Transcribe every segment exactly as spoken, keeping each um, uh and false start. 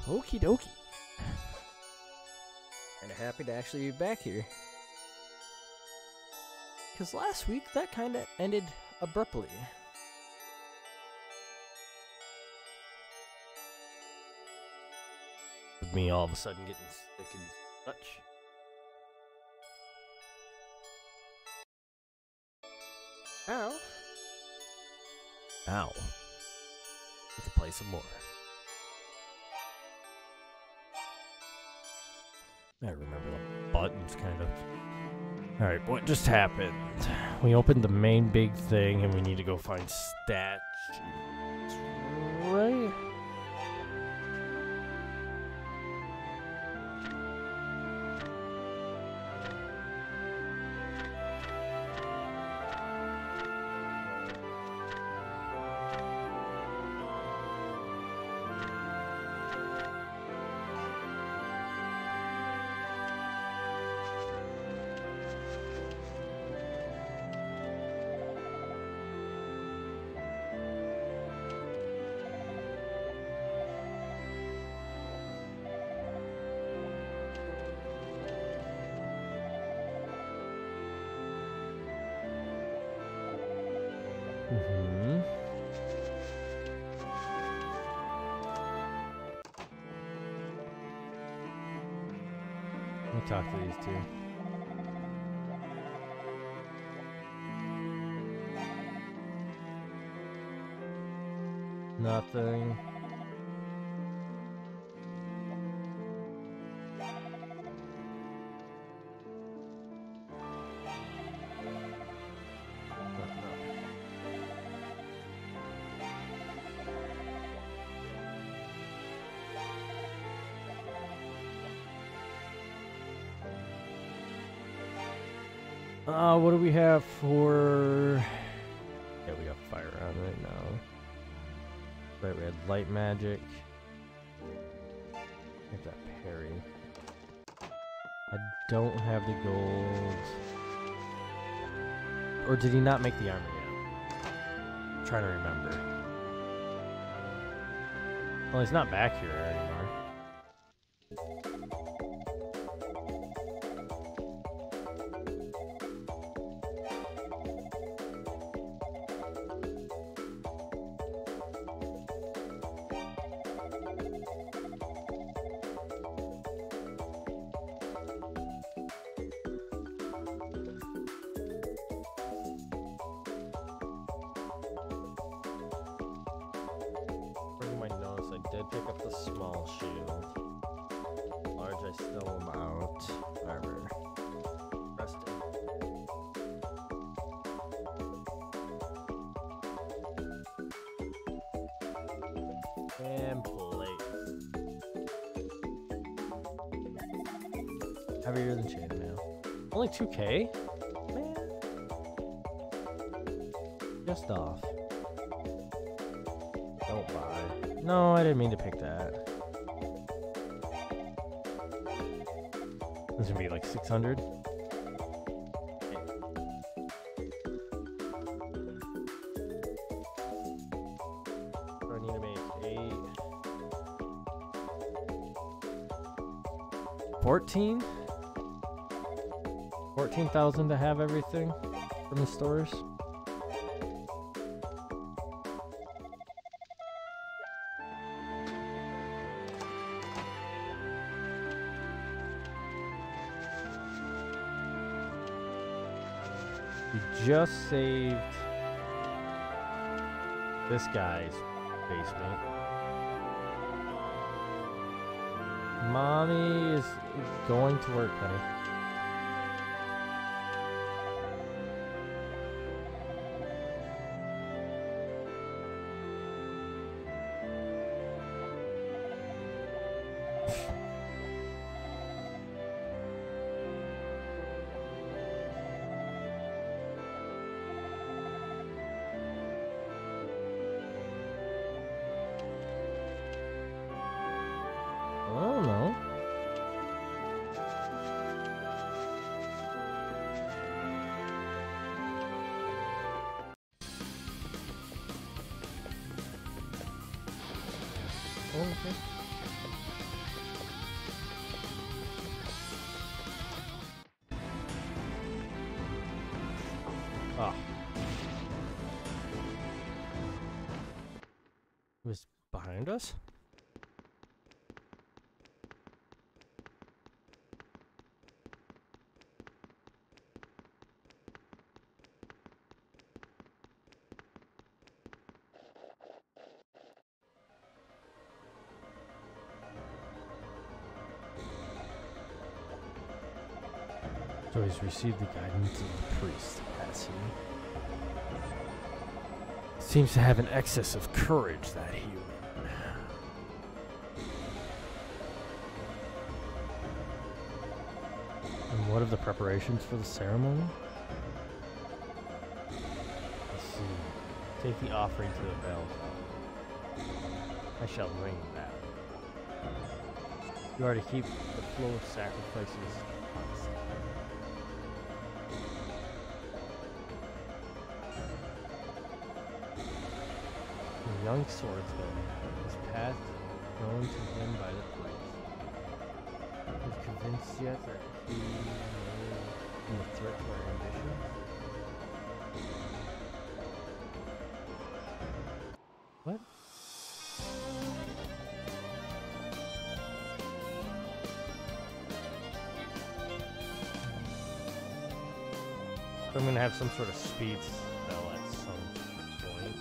Okie dokie. Kinda happy to actually be back here. Because last week, that kinda ended abruptly. With me all of a sudden getting sick and such. Ow. Ow. We can play some more. I remember the buttons, kind of. Alright, what just happened? We opened the main big thing and we need to go find stat sheets. Right? Mm-hmm. Let me talk to these two. Nothing. Uh, what do we have for... Yeah, we got fire on right now. Right, we had light magic. Here's that parry. I don't have the gold. Or did he not make the armor yet? I'm trying to remember. Well, he's not back here anymore. You might notice I did pick up the small shield. Large, I still am out. Armor. Rested. And plate. Heavier than chainmail. Only two K? Man. Just off. Don't buy. No, I didn't mean to pick that. This is gonna be like six hundred. So I need to make eight. fourteen? fourteen thousand to have everything from the stores. We just saved this guy's basement. Mommy is going to work, honey. I don't know. Oh, okay. Was behind us? So he's received the guidance of the priest, has he? Seems to have an excess of courage, that human. And what of the preparations for the ceremony? Let's see. Take the offering to the bell. I shall ring that. You are to keep the flow of sacrifices constant. The young swordsman, his path known to him by the priest. Is convinced yet that he may be a threat to our ambitions? What? So I'm gonna have some sort of speed spell at some point.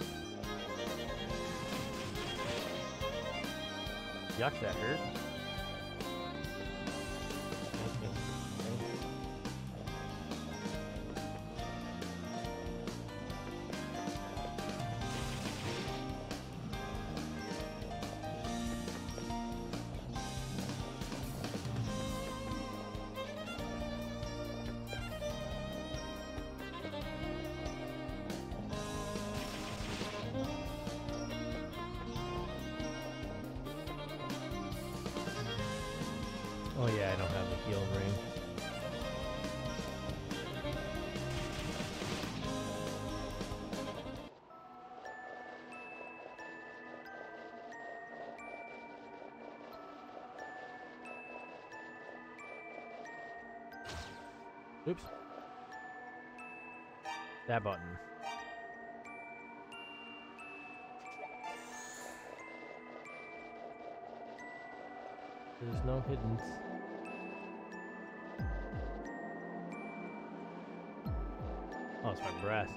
Yuck, that hurt. Oh yeah, I don't have the heal ring. Oops. That button. There's no hidden. Oh, it's my breath.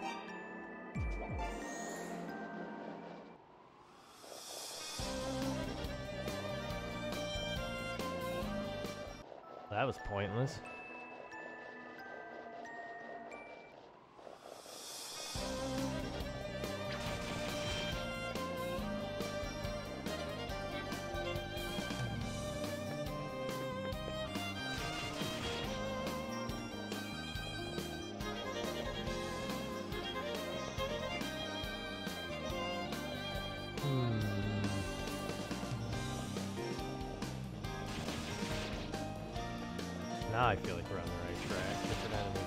That was pointless. Now I feel like we're on the right track. Different enemies.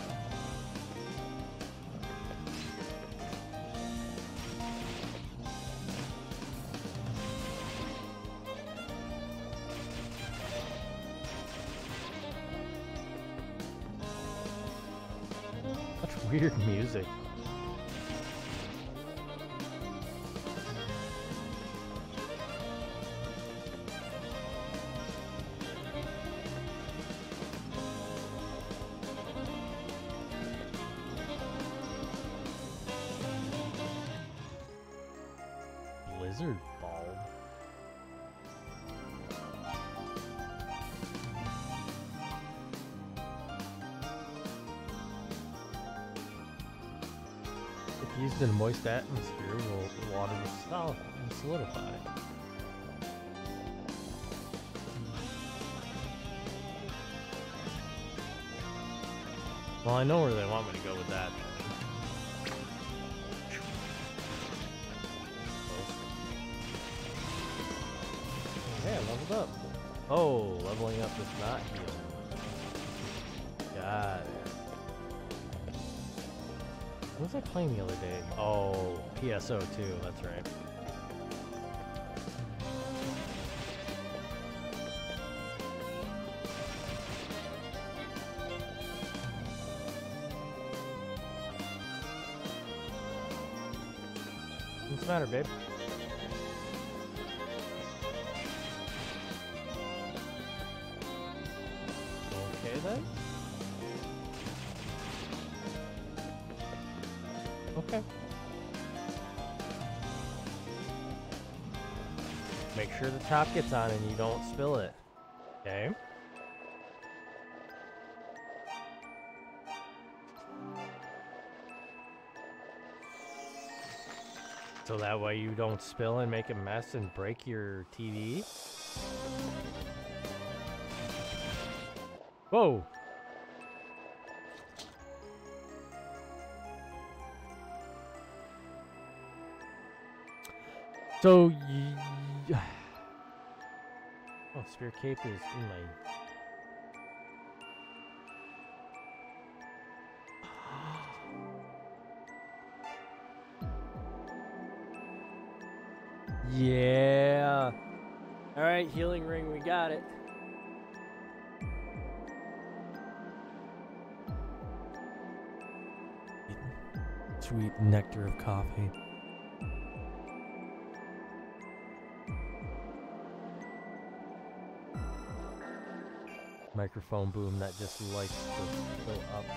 Such weird music. Blizzard bulb. If used in a moist atmosphere, will water will solid and solidify. Well, I know where they want me to go with that. Hey, I leveled up. Oh, leveling up does not heal. Got it. What was I playing the other day? Oh, P S O two, that's right. What's the matter, babe? then? Okay. Make sure the top gets on and you don't spill it. Okay. So that way you don't spill and make a mess and break your T V. Whoa. So, y oh, Spear Cape is in my... Yeah. All right, healing ring, we got it. Sweet nectar of coffee. Microphone boom that just likes to go up.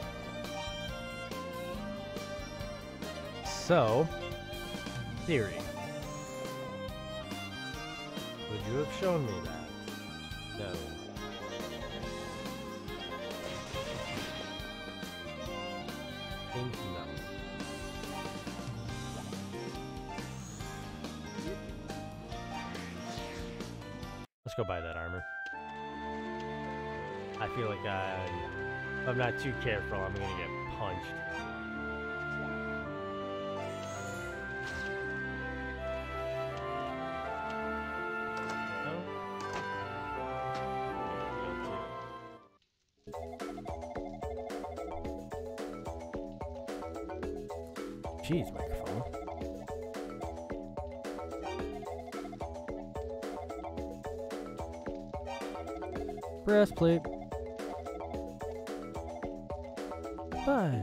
So, theory. Would you have shown me that? No. Think no. Let's go buy that armor. I feel like I, if I'm not too careful, I'm gonna get punched. Jeez, microphone. Breastplate. Bye.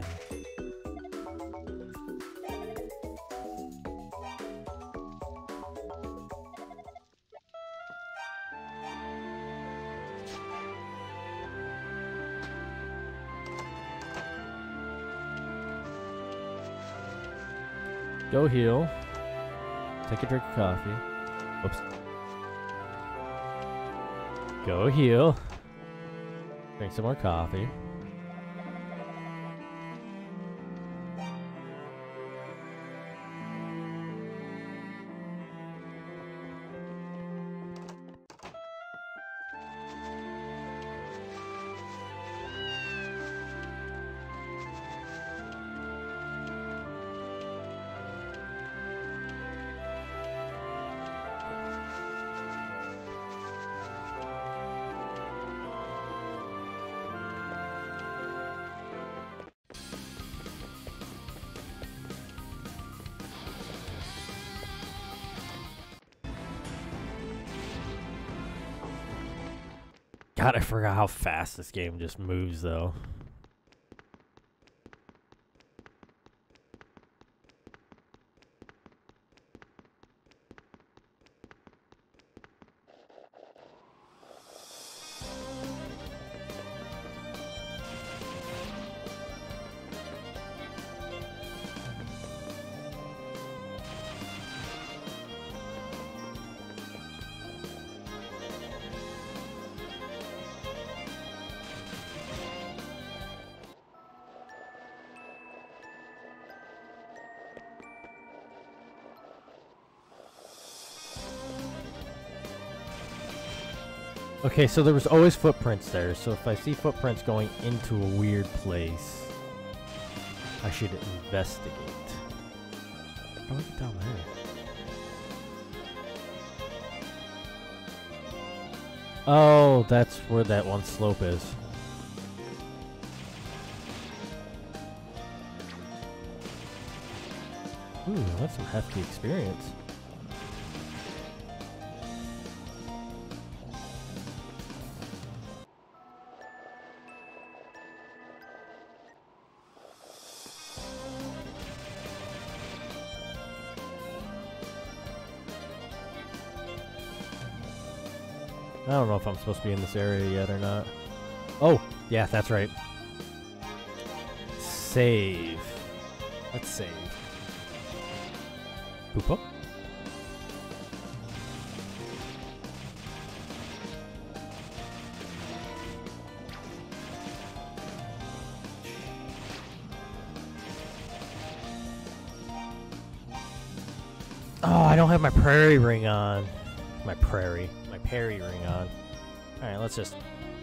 Go heal. Take a drink of coffee. Whoops. Go heal. Drink some more coffee. God, I forgot how fast this game just moves, though. Okay, so there was always footprints there, so if I see footprints going into a weird place, I should investigate. How do I get down there? Oh, that's where that one slope is. Ooh, that's some hefty experience. I don't know if I'm supposed to be in this area yet or not. Oh! Yeah, that's right. Save. Let's save. Poopa? Oh, I don't have my prairie ring on. My prairie. My parry ring on. Alright, let's just...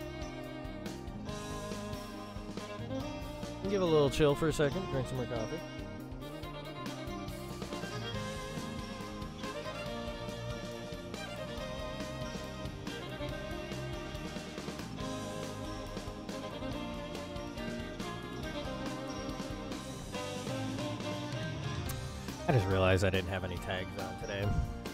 give a little chill for a second. Drink some more coffee. I just realized I didn't have any tags on today.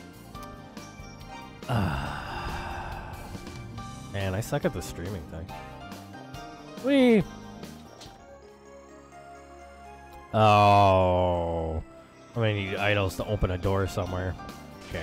Uh, man, I suck at the streaming thing. Whee! Oh. I'm gonna need idols to open a door somewhere. Okay.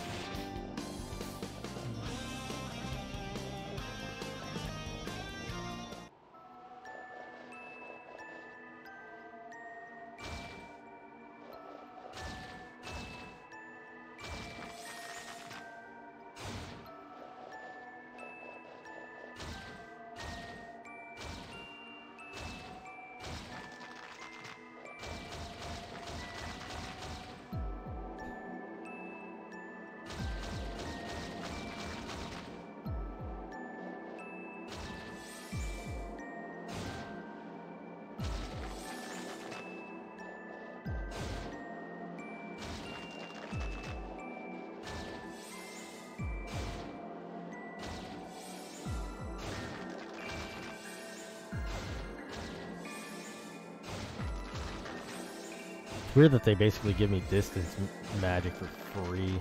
Weird that they basically give me distance m magic for free.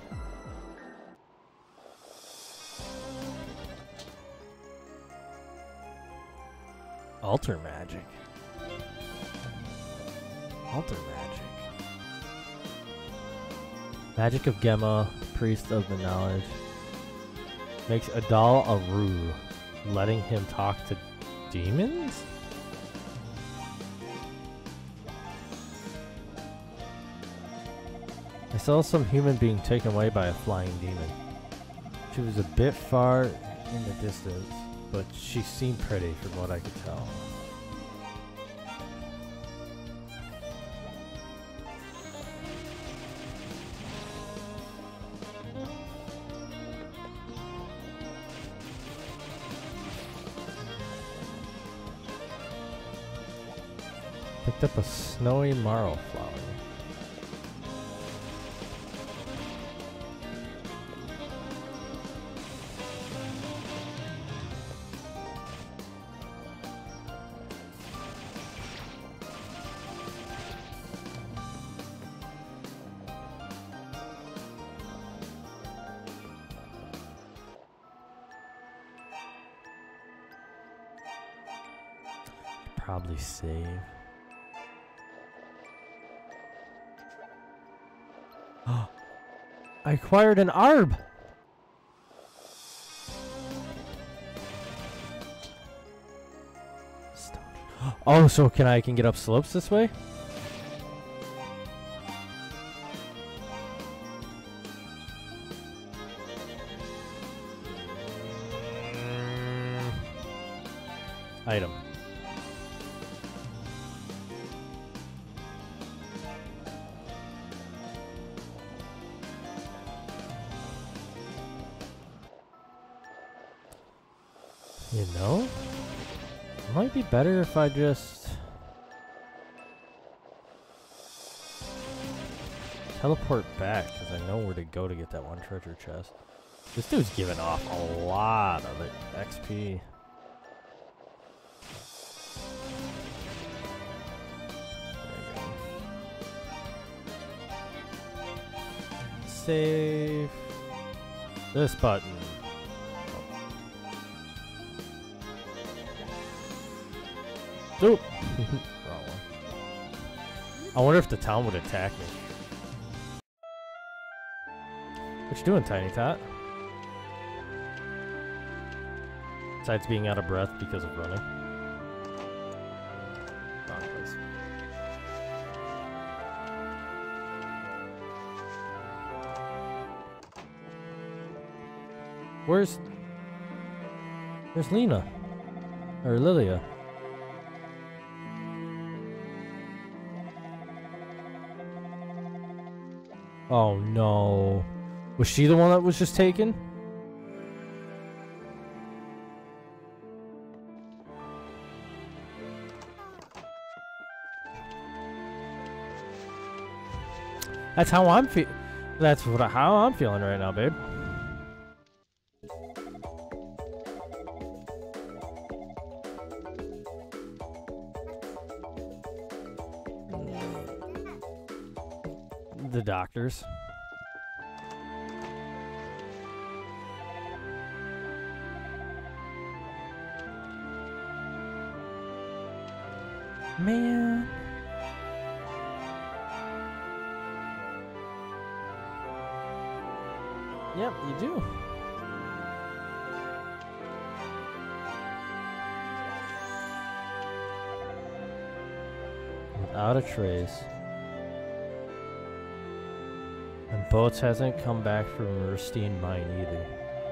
Alter magic. Alter magic. Magic of Gemma, priest of the knowledge. Makes Adal Aru, letting him talk to demons? I saw some human being taken away by a flying demon. She was a bit far in the distance, but she seemed pretty from what I could tell. Picked up a snowy marl flower. Probably save. Oh, I acquired an Arb. Oh, so can I can get up slopes this way? Item. You know, it might be better if I just teleport back, because I know where to go to get that one treasure chest. This dude's giving off a lot of it, X P. Save this button. Oop. Wrong one. I wonder if the town would attack me. What you doing, Tiny Tot? Besides being out of breath because of running. Where's... Where's Lena? Or Lilia? Oh no. Was she the one that was just taken? That's how I'm fe- That's what how I'm feeling right now, babe. The doctors. Man. Yep, you do. Without a trace. And Boats hasn't come back from Rustine Mine either.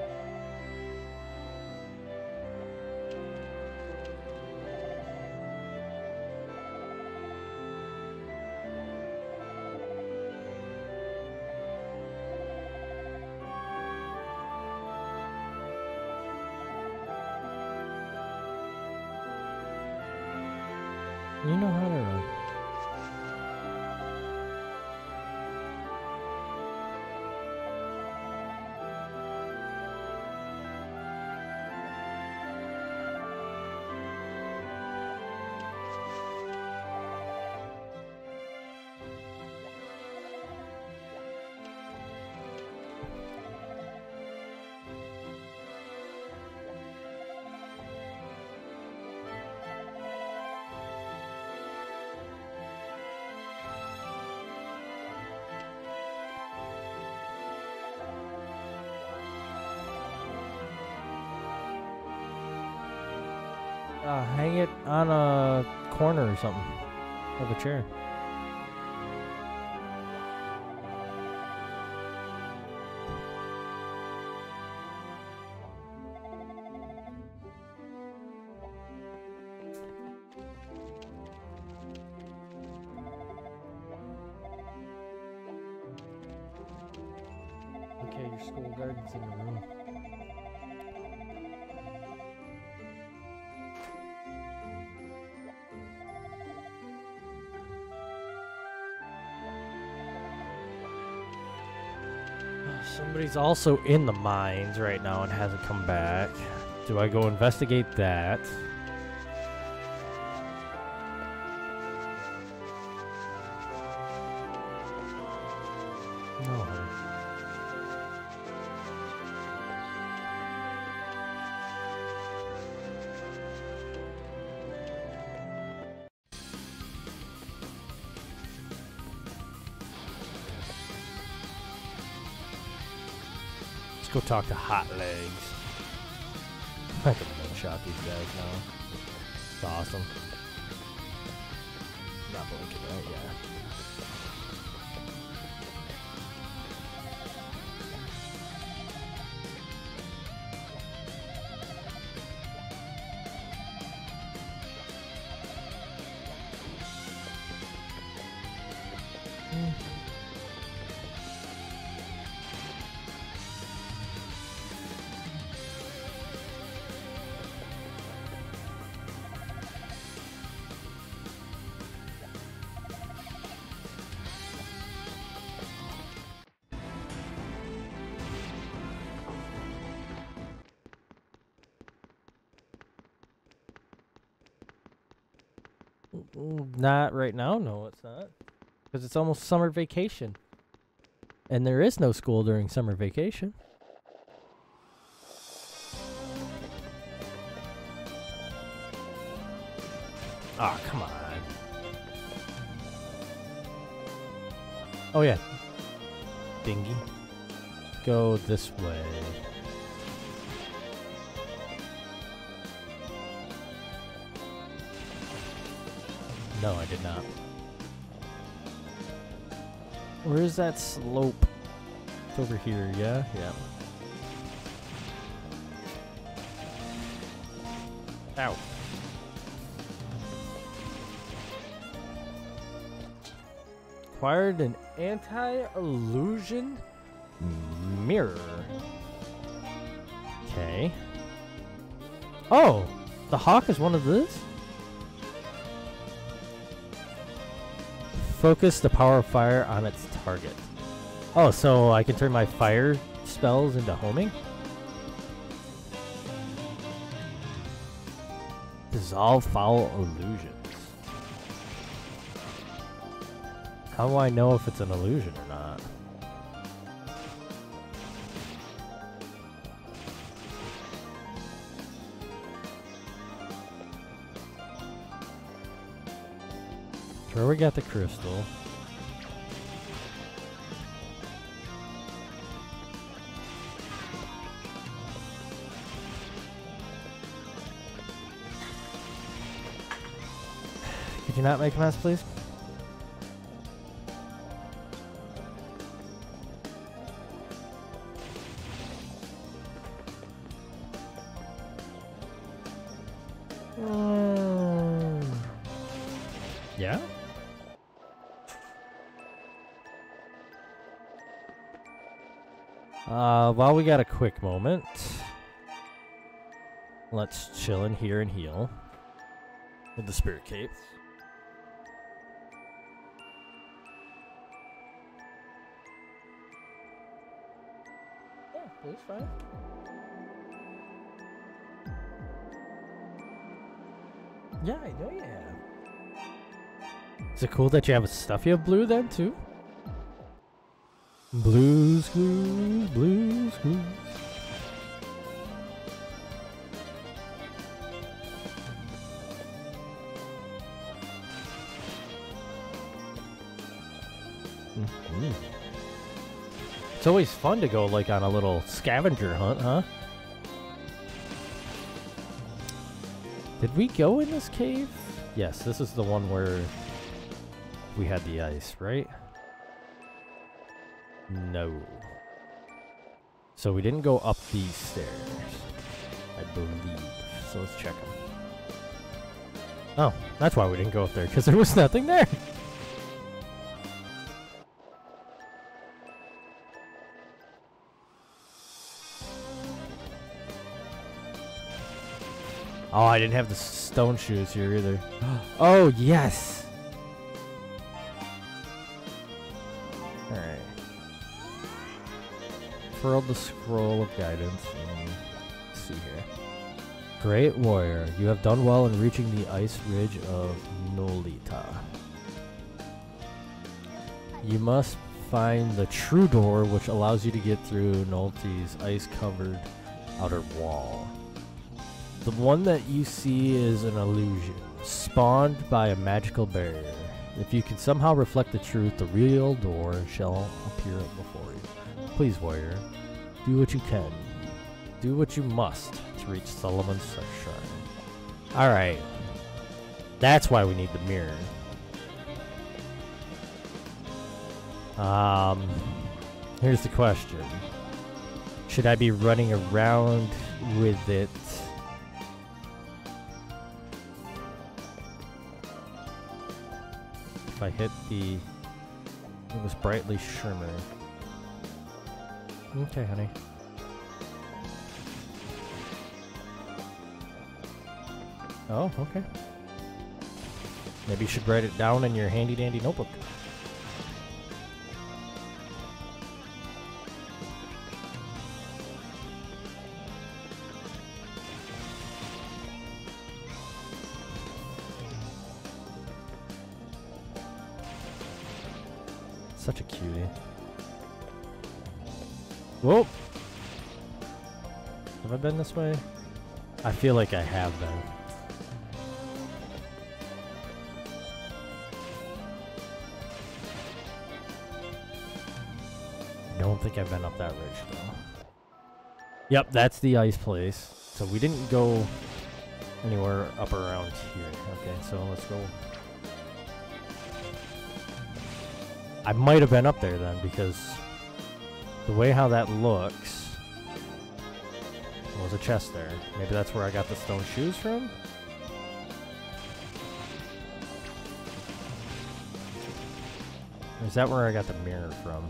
You know how to run. Uh, hang it on a corner or something of a chair. Okay, your school garden's in the room. Somebody's also in the mines right now and hasn't come back. Do I go investigate that? No. Go talk to Hot Legs. I can one-shot these guys now. It's awesome. Not blinking, right? Yeah. Mm. Not right now, no, it's not. Because it's almost summer vacation. And there is no school during summer vacation. Ah, oh, come on. Oh, yeah. Dingy. Go this way. No, I did not. Where is that slope? It's over here, yeah? Yeah. Ow. Acquired an anti-illusion mirror. Okay. Oh, the hawk is one of these? Focus the power of fire on its target. Oh, so I can turn my fire spells into homing? Dissolve foul illusions. How do I know if it's an illusion or not? Sure, we got the crystal. Could you not make a mess, please? Mm. Yeah? Uh, while we got a quick moment, let's chill in here and heal with the spirit cape. Yeah, it's fine. Yeah, I know you have. Is it cool that you have a stuffy of blue then too? Blues, blues, blues, blues. Mm-hmm. It's always fun to go like on a little scavenger hunt, huh? Did we go in this cave? Yes, this is the one where we had the ice, right? No. So we didn't go up these stairs, I believe. So let's check them. Oh, that's why we didn't go up there, because there was nothing there. Oh, I didn't have the stone shoes here either. Oh, yes! Alright. Furled the scroll of guidance. And let's see here. Great warrior, you have done well in reaching the ice ridge of Nolita. You must find the true door which allows you to get through Nolte's ice-covered outer wall. The one that you see is an illusion, spawned by a magical barrier. If you can somehow reflect the truth, the real door shall appear before you. Please, warrior, do what you can. Do what you must to reach Solomon's shrine. Alright. That's why we need the mirror. Um, here's the question. Should I be running around with it? If I hit the... It was brightly shimmer. Okay, honey. Oh, okay. Maybe you should write it down in your handy-dandy notebook. Such a cutie. Whoa! Have I been this way? I feel like I have been. I don't think I've been up that ridge though. Yep, that's the ice place. So we didn't go anywhere up around here. Okay, so let's go. I might have been up there then, because the way how that looks, There was a chest there. Maybe that's where I got the stone shoes from? Or is that where I got the mirror from?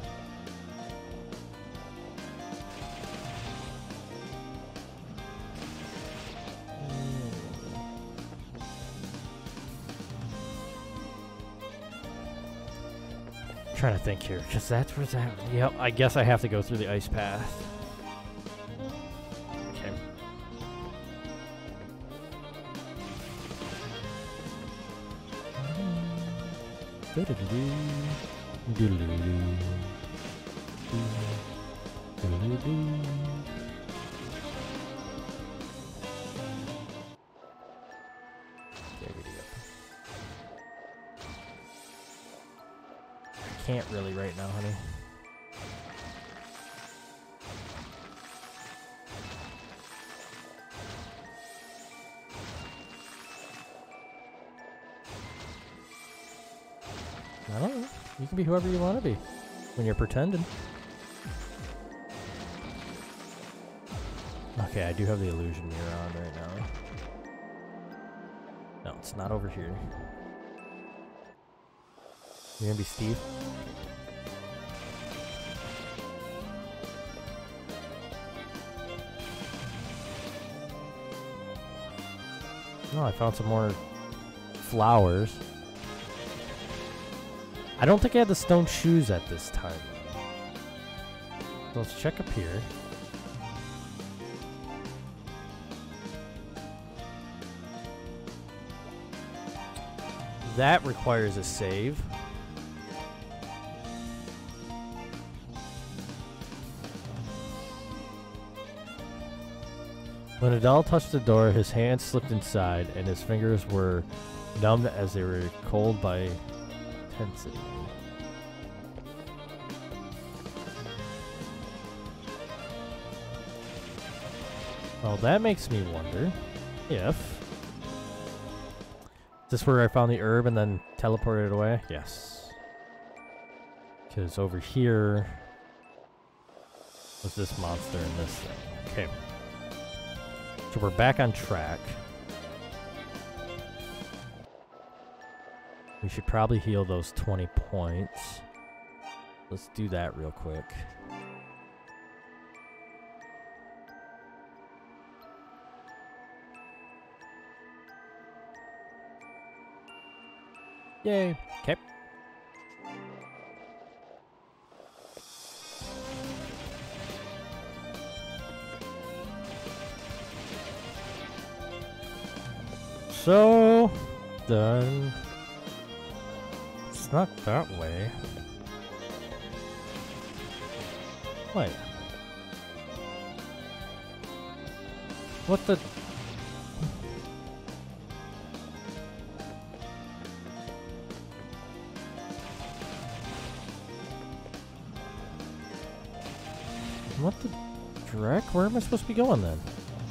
Trying to think here, because that's where that. Yep, I guess I have to go through the ice path. Okay. Can't really right now, honey. I don't know. You can be whoever you want to be when you're pretending. Okay, I do have the illusion mirror on right now. No, it's not over here. You're gonna be Steve? No, I found some more flowers. I don't think I had the stone shoes at this time. Let's check up here. That requires a save. When Adal touched the door, his hand slipped inside, and his fingers were numbed as they were cold by intensity. Well, that makes me wonder if... Is this where I found the herb and then teleported it away? Yes. Because over here was this monster and this thing. Okay. So we're back on track. We should probably heal those twenty points. Let's do that real quick. Yay. Okay. So, then, it's not that way. Wait. What the? What the dreck? Where am I supposed to be going then?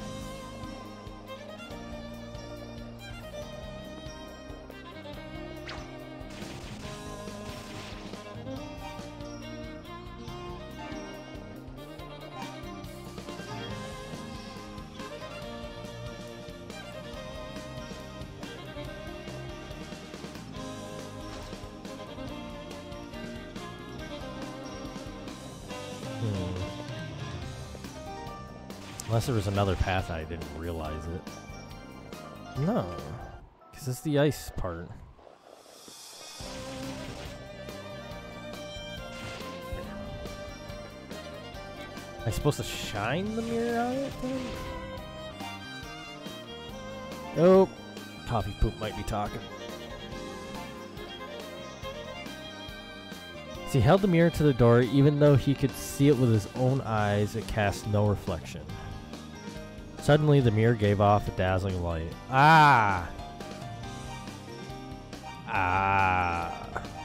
Unless there was another path I didn't realize it. No. Because it's the ice part. Am I supposed to shine the mirror on it then? Oh. Coffee poop might be talking. As he held the mirror to the door, even though he could see it with his own eyes, it cast no reflection. Suddenly, the mirror gave off a dazzling light. Ah! Ah!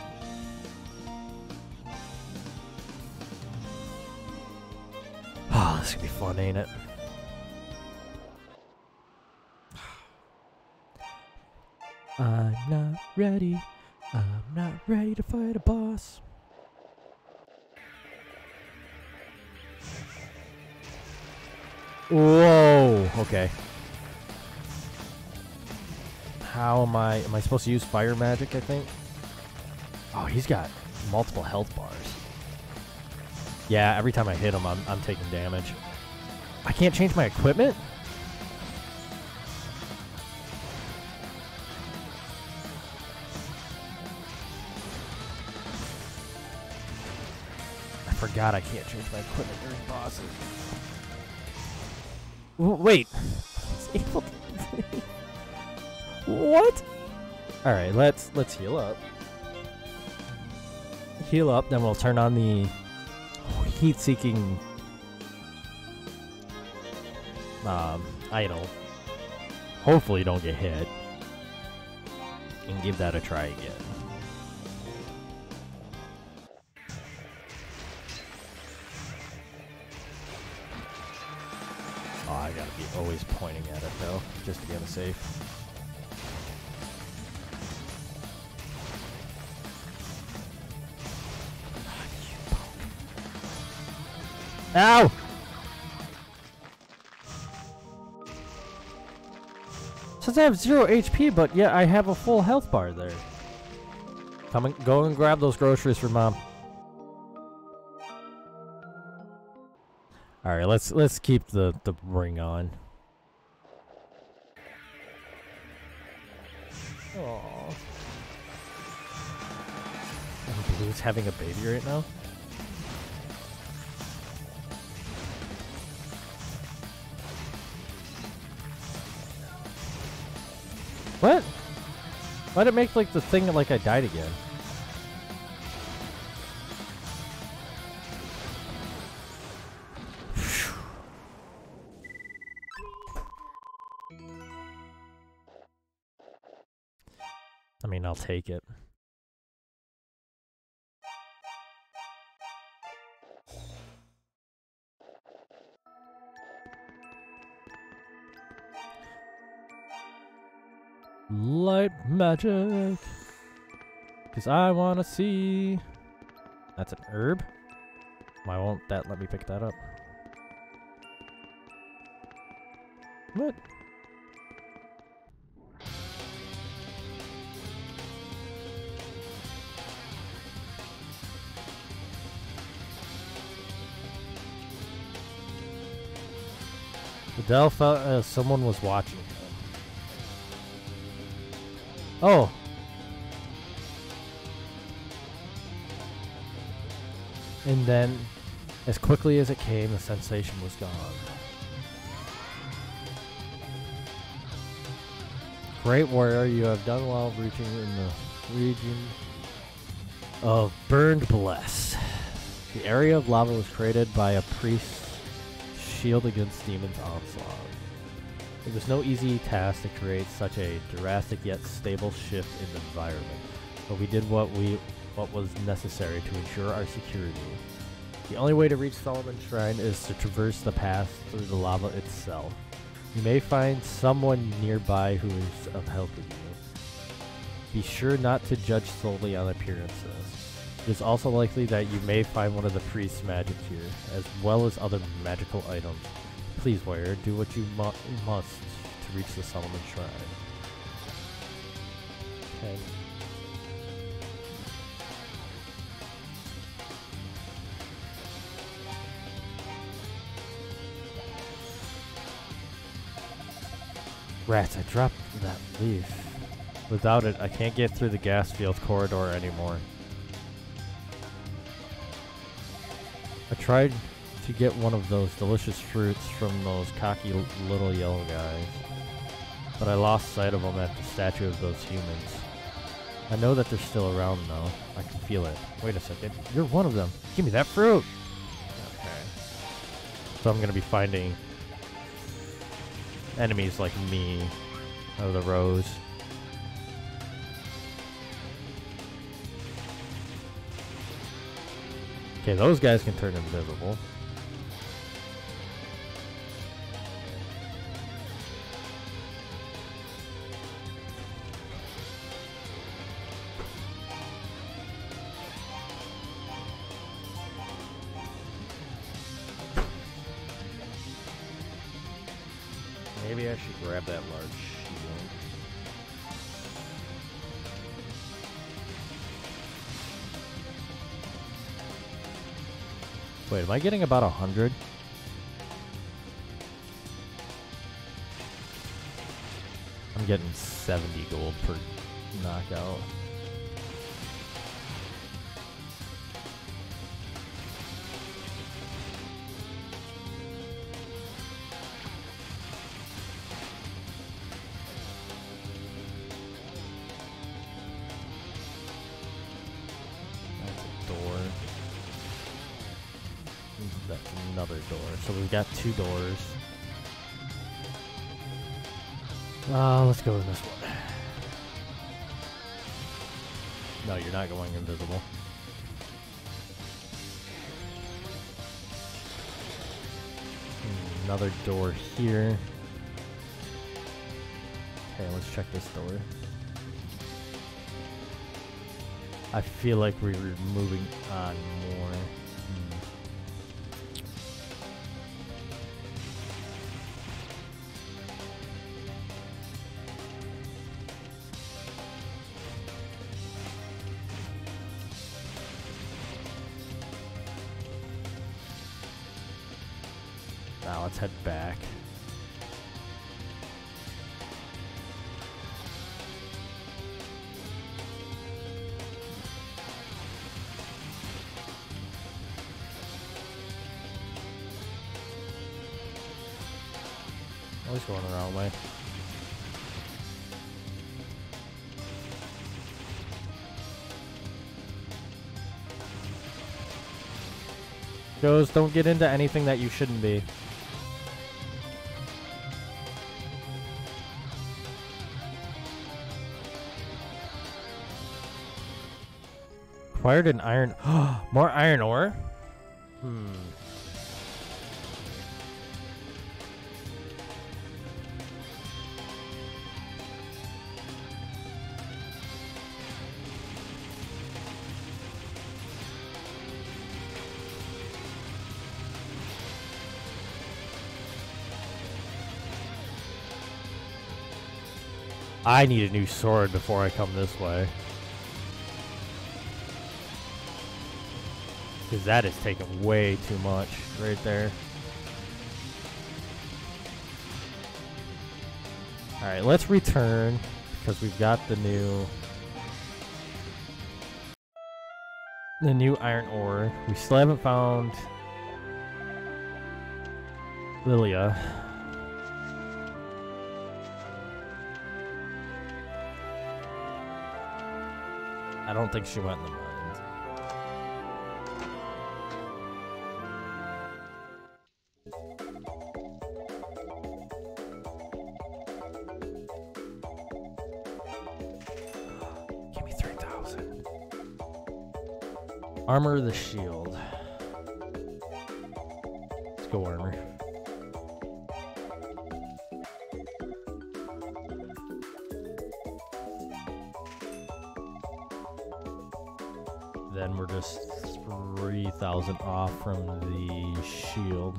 Oh, this is gonna be fun, ain't it? I'm not ready. I'm not ready to fight a boss. Whoa. Okay. How am I? Am I supposed to use fire magic? I think. Oh, he's got multiple health bars. Yeah, every time I hit him, I'm I'm taking damage. I can't change my equipment? I forgot I can't change my equipment during bosses. W wait. It's able to what? Alright, let's let's heal up. Heal up, then we'll turn on the heat-seeking um, idol. Hopefully don't get hit. And give that a try again. Oh, I gotta be always pointing at it though, just to get it safe. Ow! Says I have zero H P, but yet I have a full health bar there. Come and go and grab those groceries for Mom. All right, let's let's keep the the ring on. Aww. And Blue's having a baby right now. What? Why'd it make like the thing like I died again? I mean, I'll take it. Light magic, cause I wanna see. That's an herb. Why won't that let me pick that up? What? Adele felt uh, someone was watching. Oh. And then, as quickly as it came, the sensation was gone. Great warrior, you have done well reaching in the region of Burned Bless. The area of lava was created by a priest's shield against demons' onslaught. It was no easy task to create such a drastic yet stable shift in the environment, but we did what we what was necessary to ensure our security. The only way to reach Solomon's Shrine is to traverse the path through the lava itself. You may find someone nearby who is of help with you. Be sure not to judge solely on appearances. It is also likely that you may find one of the priest's magic here, as well as other magical items. Please, warrior, do what you mu must to reach the Solomon Shrine. Okay. Rats, I dropped that leaf. Without it, I can't get through the gas field corridor anymore. I tried to get one of those delicious fruits from those cocky little yellow guys, but I lost sight of them at the statue of those humans. I know that they're still around though. I can feel it. Wait a second. You're one of them. Give me that fruit! Okay. So I'm gonna be finding enemies like me out of the rows. Okay, those guys can turn invisible. Maybe I should grab that large shield. Wait, am I getting about a hundred? I'm getting seventy gold per knockout. Another door. So we've got two doors. Uh, let's go in this one. No, you're not going invisible. Hmm, another door here. Okay, let's check this door. I feel like we were moving on more. Now let's head back. Always going the wrong way. Goes, don't get into anything that you shouldn't be. Acquired an iron. More iron ore? Hmm. I need a new sword before I come this way. Because that is taking way too much right there. Alright, let's return because we've got the new the new iron ore. We still haven't found Lilia. I don't think she went in the mines. Give me three thousand. Armor the shield. Let's go armor. Then we're just three thousand off from the shield.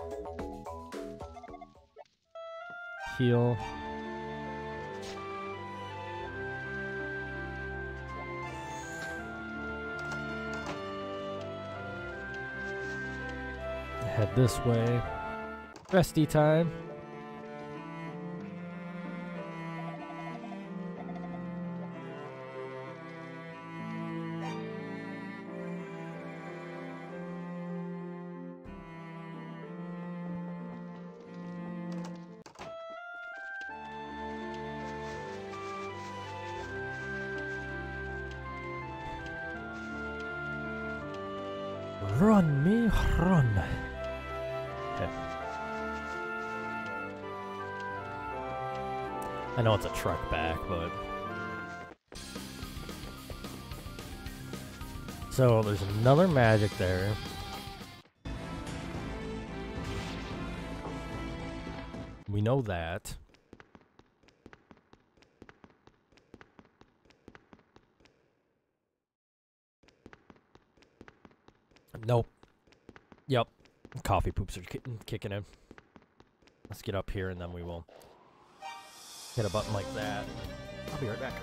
Heal. Head this way. Resty time. Run, me, run. Okay. I know it's a truck back, but... So, there's another magic there. We know that. Nope. Yep. Coffee poops are ki kicking in. Let's get up here and then we will hit a button like that. I'll be right back.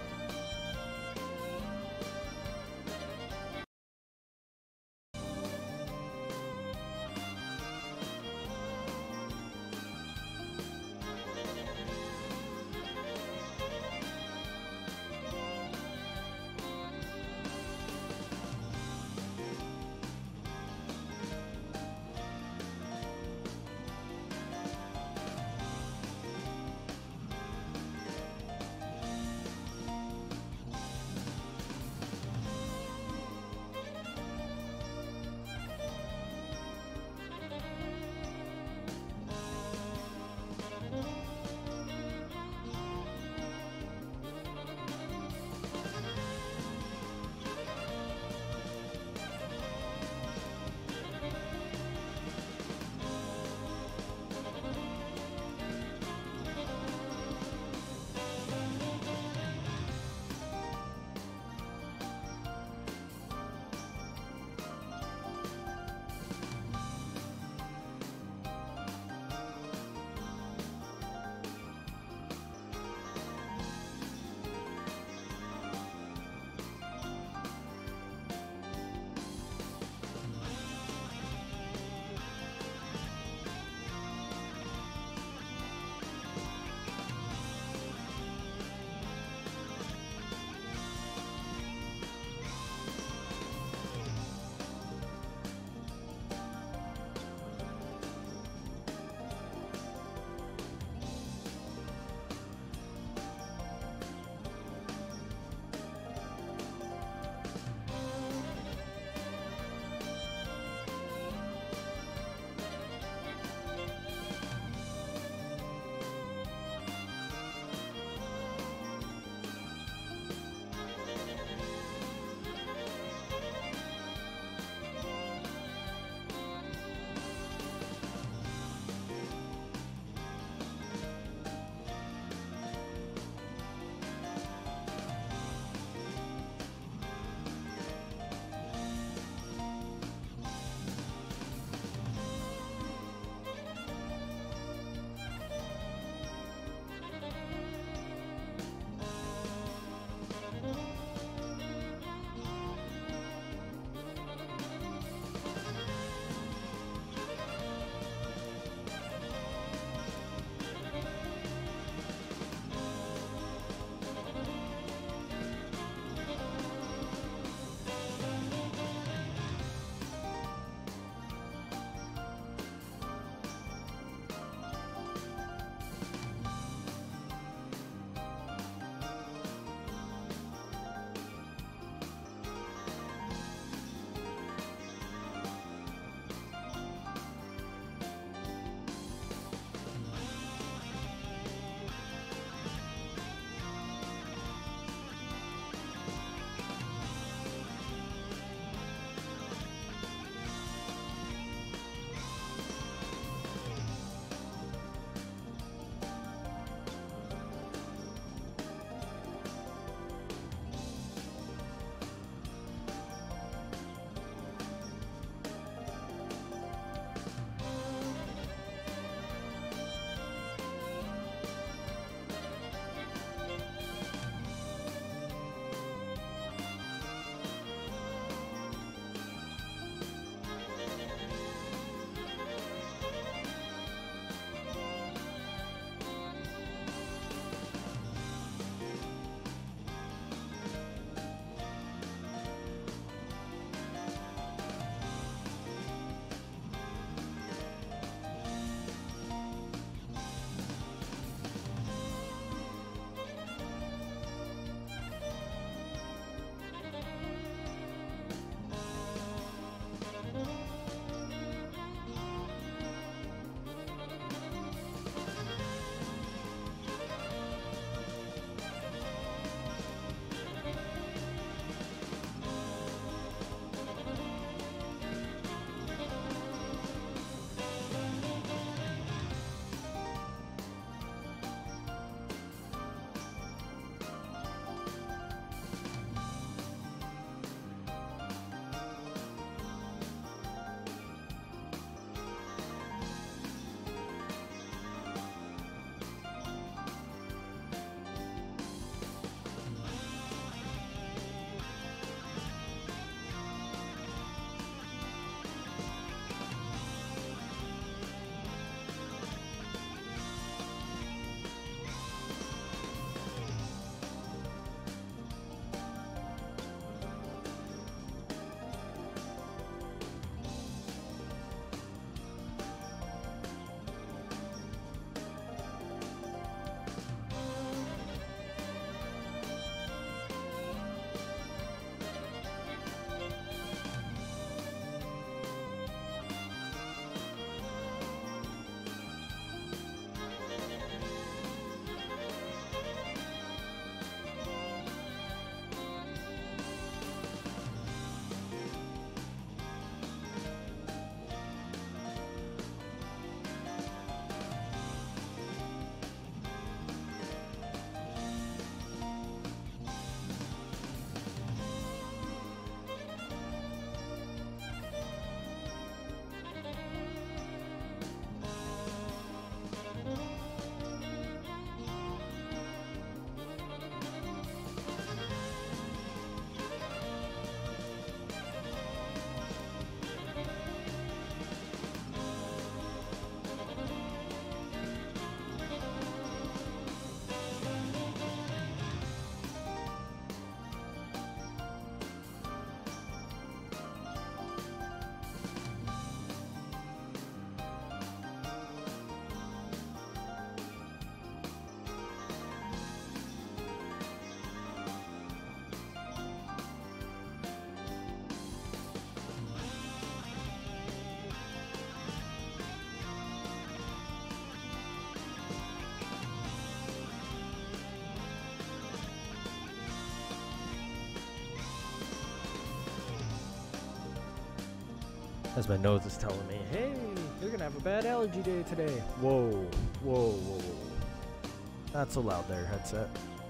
As my nose is telling me, hey, you're gonna have a bad allergy day today. Whoa, whoa, whoa, whoa. Not so loud there, headset.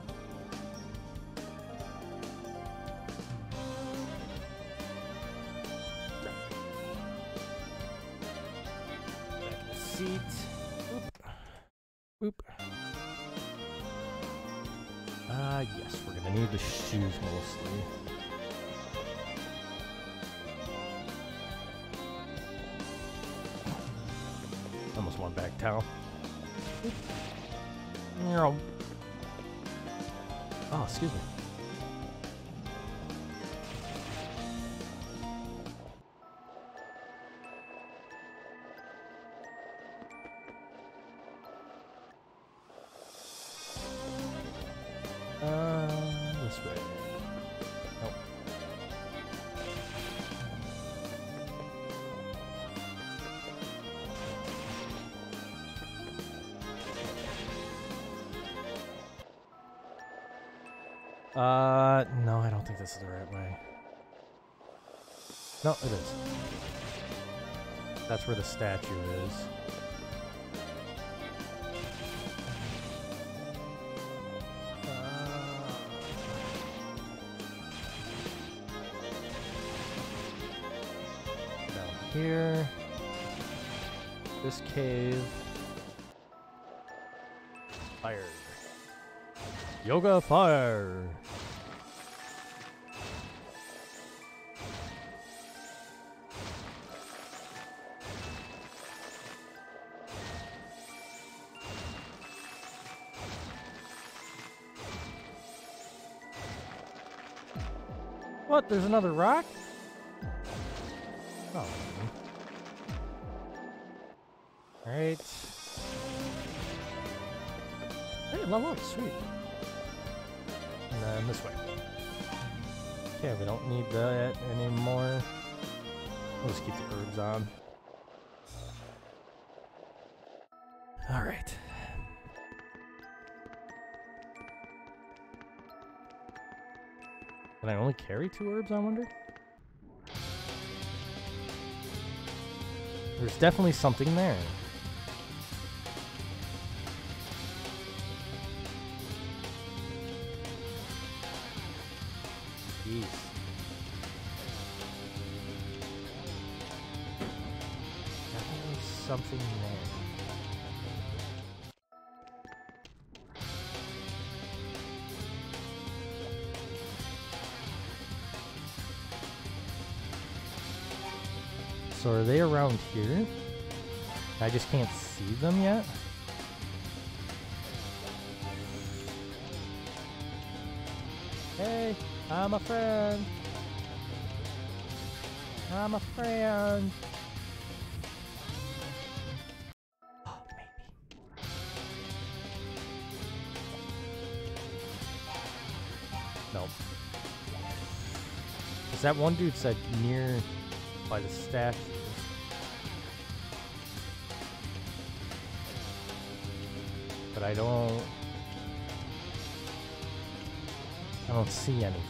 Back in the seat. Boop. Boop. Ah, uh, yes, we're gonna need the shoes mostly. Almost went back down. Oh, excuse me. Uh, this way. Nope. Uh, no, I don't think this is the right way. No, it is. That's where the statue is. Here, this cave, fire, yoga fire. What? There's another rock? Oh. Alright. Hey, level up, sweet. And then this way. Okay, we don't need that anymore. We'll just keep the herbs on. Alright. Can I only carry two herbs, I wonder? There's definitely something there. Jeez. Definitely something there. So are they around here? I just can't see them yet? Hey, I'm a friend. I'm a friend. Oh, maybe. Nope. Because that one dude said near by the statues. But I don't... I don't see anything.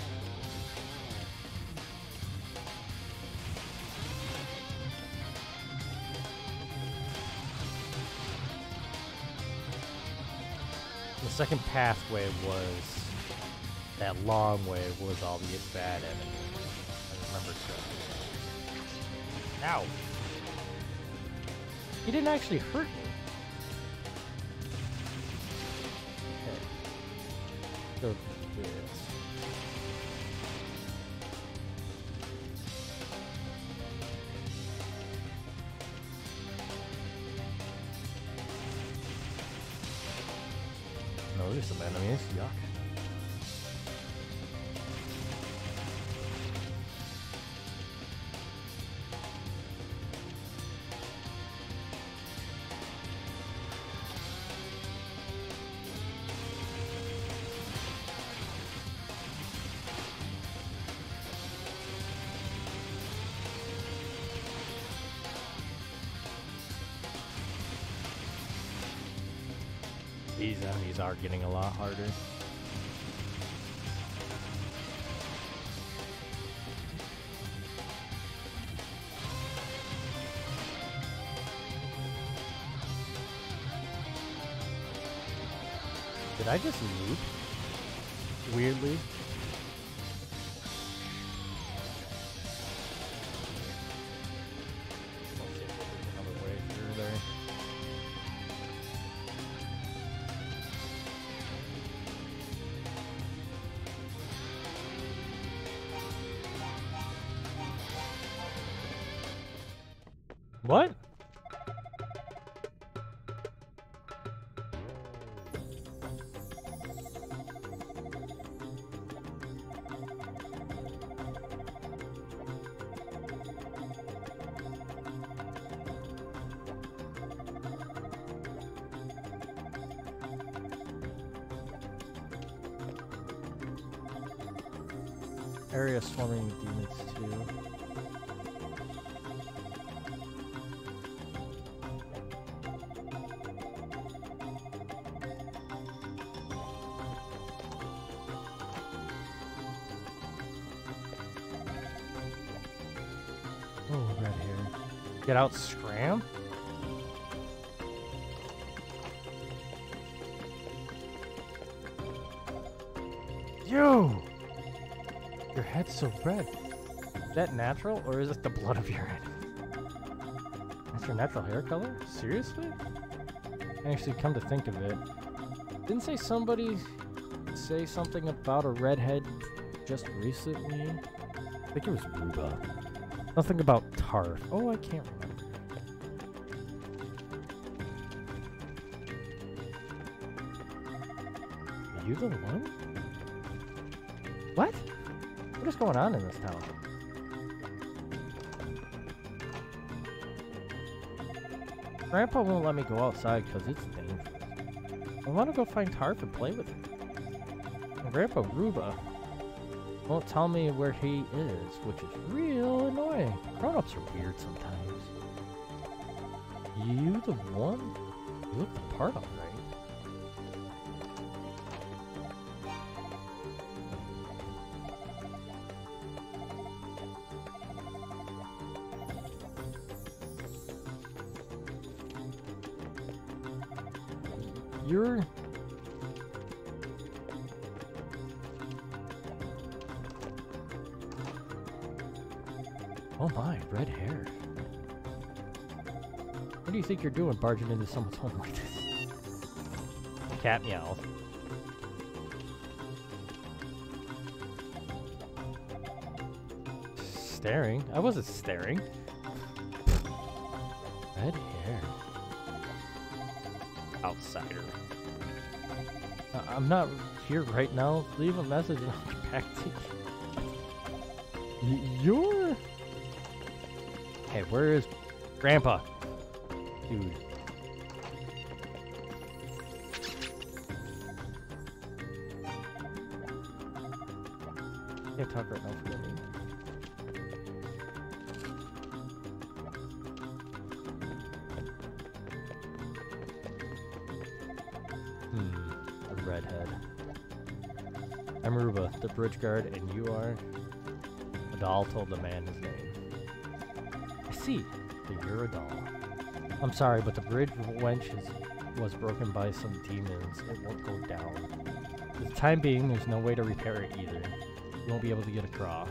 The second pathway was... that long way was all the bad enemies. I remember correctly. Ow! He didn't actually hurt me. Okay. Go do this. No, there's some enemies. Yuck. These enemies are getting a lot harder. Did I just loop? Weirdly. Let's see if there's another way through there. What? Area swarming with demons too. Oh, red hair. Get out, scram? Yo! Your head's so red. Is that natural, or is it the blood of your head? That's your natural hair color? Seriously? Actually, come to think of it, didn't say somebody say something about a redhead just recently? I think it was Ruba. Nothing about Tarf. Oh, I can't remember. Are you the one? What? What is going on in this town? Grandpa won't let me go outside because it's dangerous. I want to go find Tarf and play with him. And Grandpa Ruba won't tell me where he is, which is real annoying. Grown-ups are weird sometimes. You the one? You look the part alright. You're... Oh my, red hair. What do you think you're doing barging into someone's home like this? Cat meow. Staring? I wasn't staring. Red hair. Outsider. Uh, I'm not here right now. Leave a message and I'll get back to you. Y you're... Hey, where is Grandpa? Dude. Can't talk right now for me. Hmm, a redhead. I'm Ruba, the bridge guard, and you are? The doll told the man his name. I see, the you're a doll. I'm sorry, but the bridge wench is, was broken by some demons. It won't go down. For the time being, there's no way to repair it either. You won't be able to get across.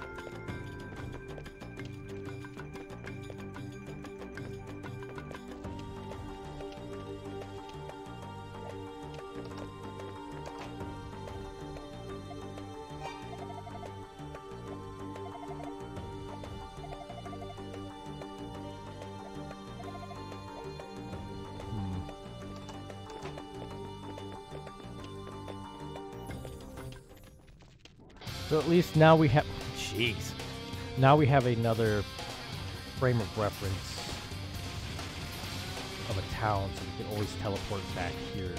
So at least now we have, jeez, now we have another frame of reference of a town, so we can always teleport back here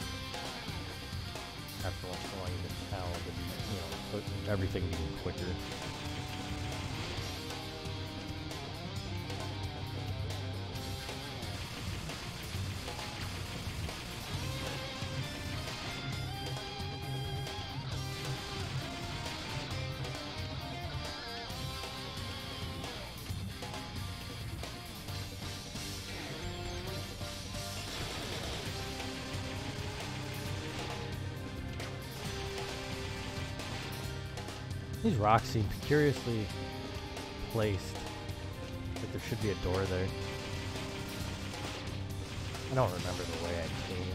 after going to town to be, you know, put everything even quicker. These rocks seem curiously placed. Like there should be a door there. I don't remember the way I came.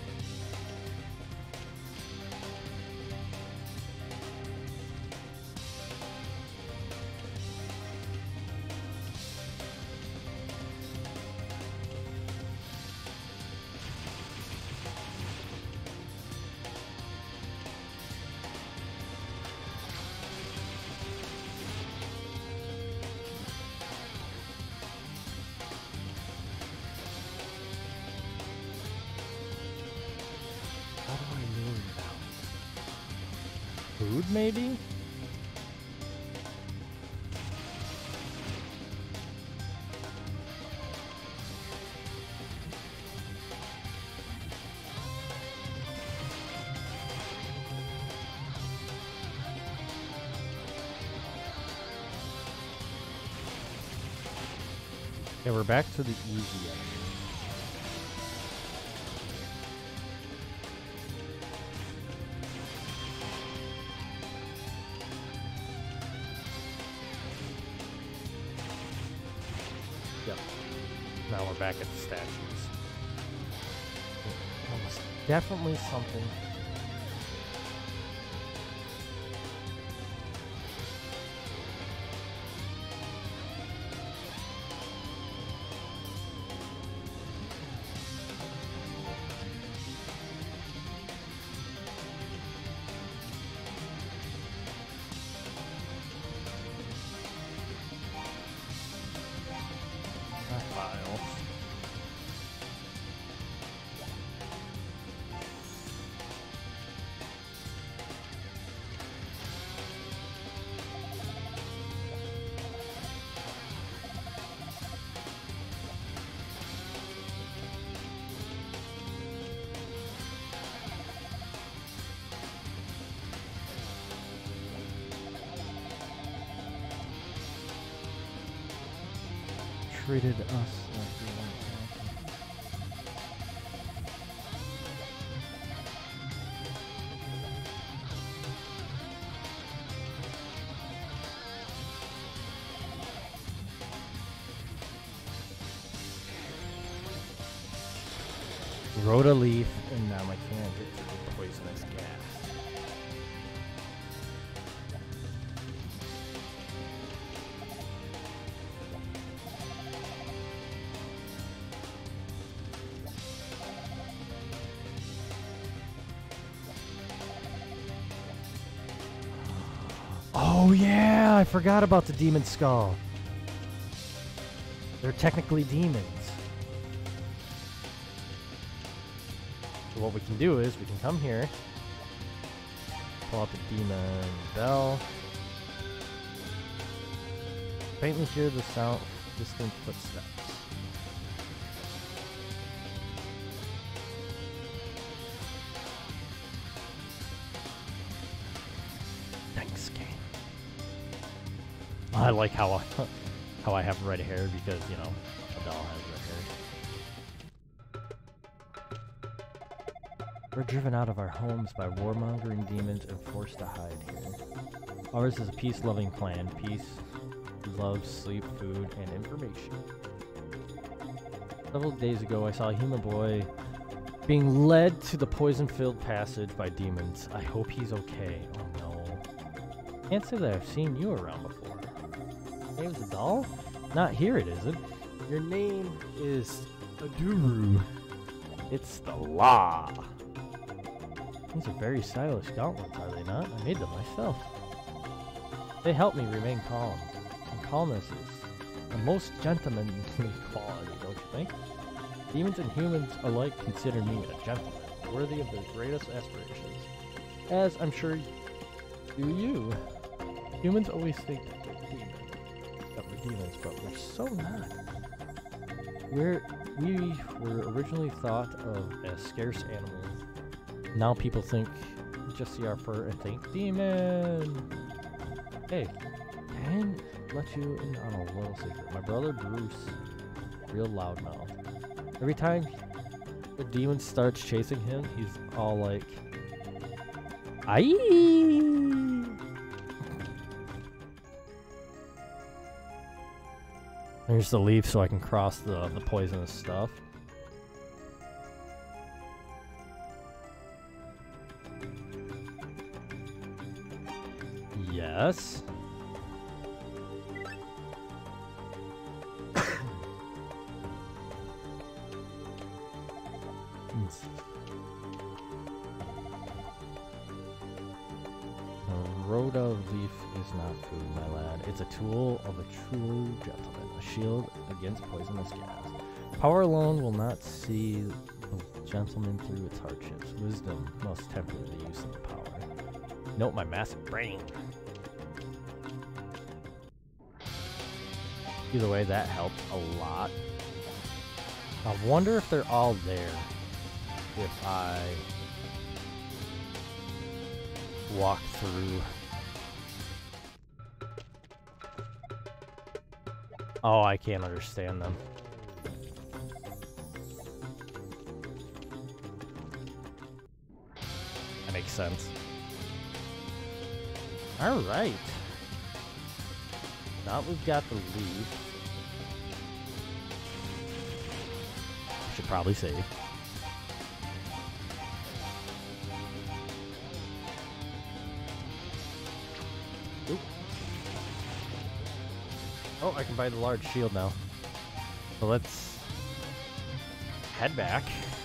Food, maybe? Okay, we're back to the easy end. Yep. Now we're back at the statues. Almost definitely something. File. Treated us like we weren't welcome. Wrote a leaf, and now I can't get to the poisonous gas. Oh yeah, I forgot about the demon skull. They're technically demons. So what we can do is we can come here, pull out the demon bell, faintly hear the sound, distant footsteps. Thanks, game. I like how I, how I have red hair because, you know, a doll has red hair. We're driven out of our homes by warmongering demons and forced to hide here. Ours is a peace-loving clan. Peace, love, sleep, food, and information. Several days ago, I saw a human boy being led to the poison-filled passage by demons. I hope he's okay. Oh no. Can't say that I've seen you around before. Name's a doll? Not here it isn't. Your name is Aduru. It's the law. These are very stylish gauntlets, are they not? I made them myself. They help me remain calm. And calmness is a most gentlemanly quality, don't you think? Demons and humans alike consider me a gentleman, worthy of their greatest aspirations. As I'm sure do you. Humans always think that we're demons, that we're demons, but we're so not. We're, we were originally thought of as scarce animals. Now people think, just see our fur and think, demon! Hey, can I let you in on a little secret? My brother Bruce, real loudmouth. Every time the demon starts chasing him, he's all like, aye! Here's the leaf so I can cross the, the poisonous stuff. Yes. Rhoda leaf is not food, my lad. It's a tool of a true gentleman, a shield against poisonous gas. Power alone will not see the gentleman through its hardships. Wisdom must temper the use of the power. Note my massive brain. Either way, that helped a lot. I wonder if they're all there. If I walk through. Oh, I can't understand them. That makes sense. All right. Now we've got the leaf. We should probably save. Oop. Oh, I can buy the large shield now. So let's head back.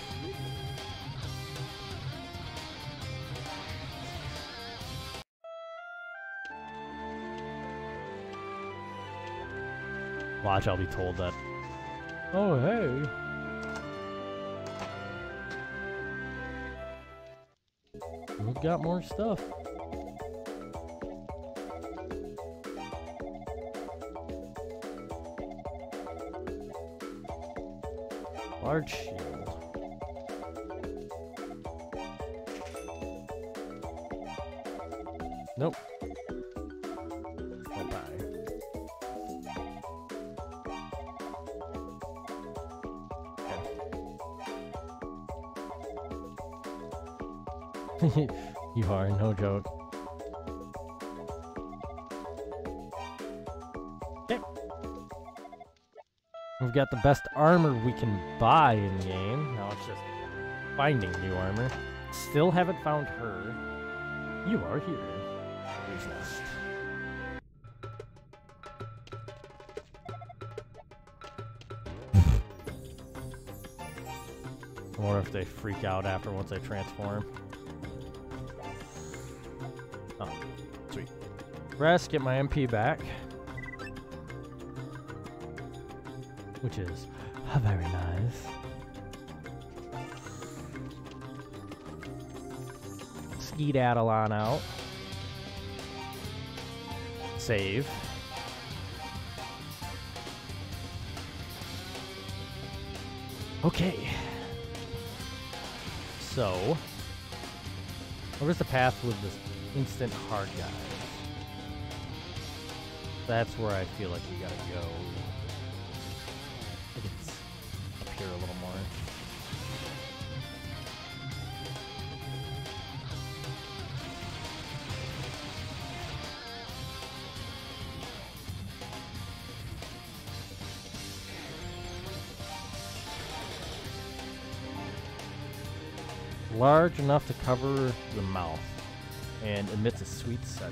Watch, I'll be told that. Oh, hey. We've got more stuff. Large shield. Nope. Bye bye. Okay. You are, no joke. Okay. We've got the best armor we can buy in game. Now it's just finding new armor. Still haven't found her. You are here. Who's next? I wonder if they freak out after once I transform. Oh, sweet. Rest, get my M P back. Which is uh, very nice. Skedaddle on out. Save. Okay. So, where's the path with this instant hard guys? That's where I feel like we gotta go. I think it's up here a little more. Large enough to cover the mouth and emits a sweet scent.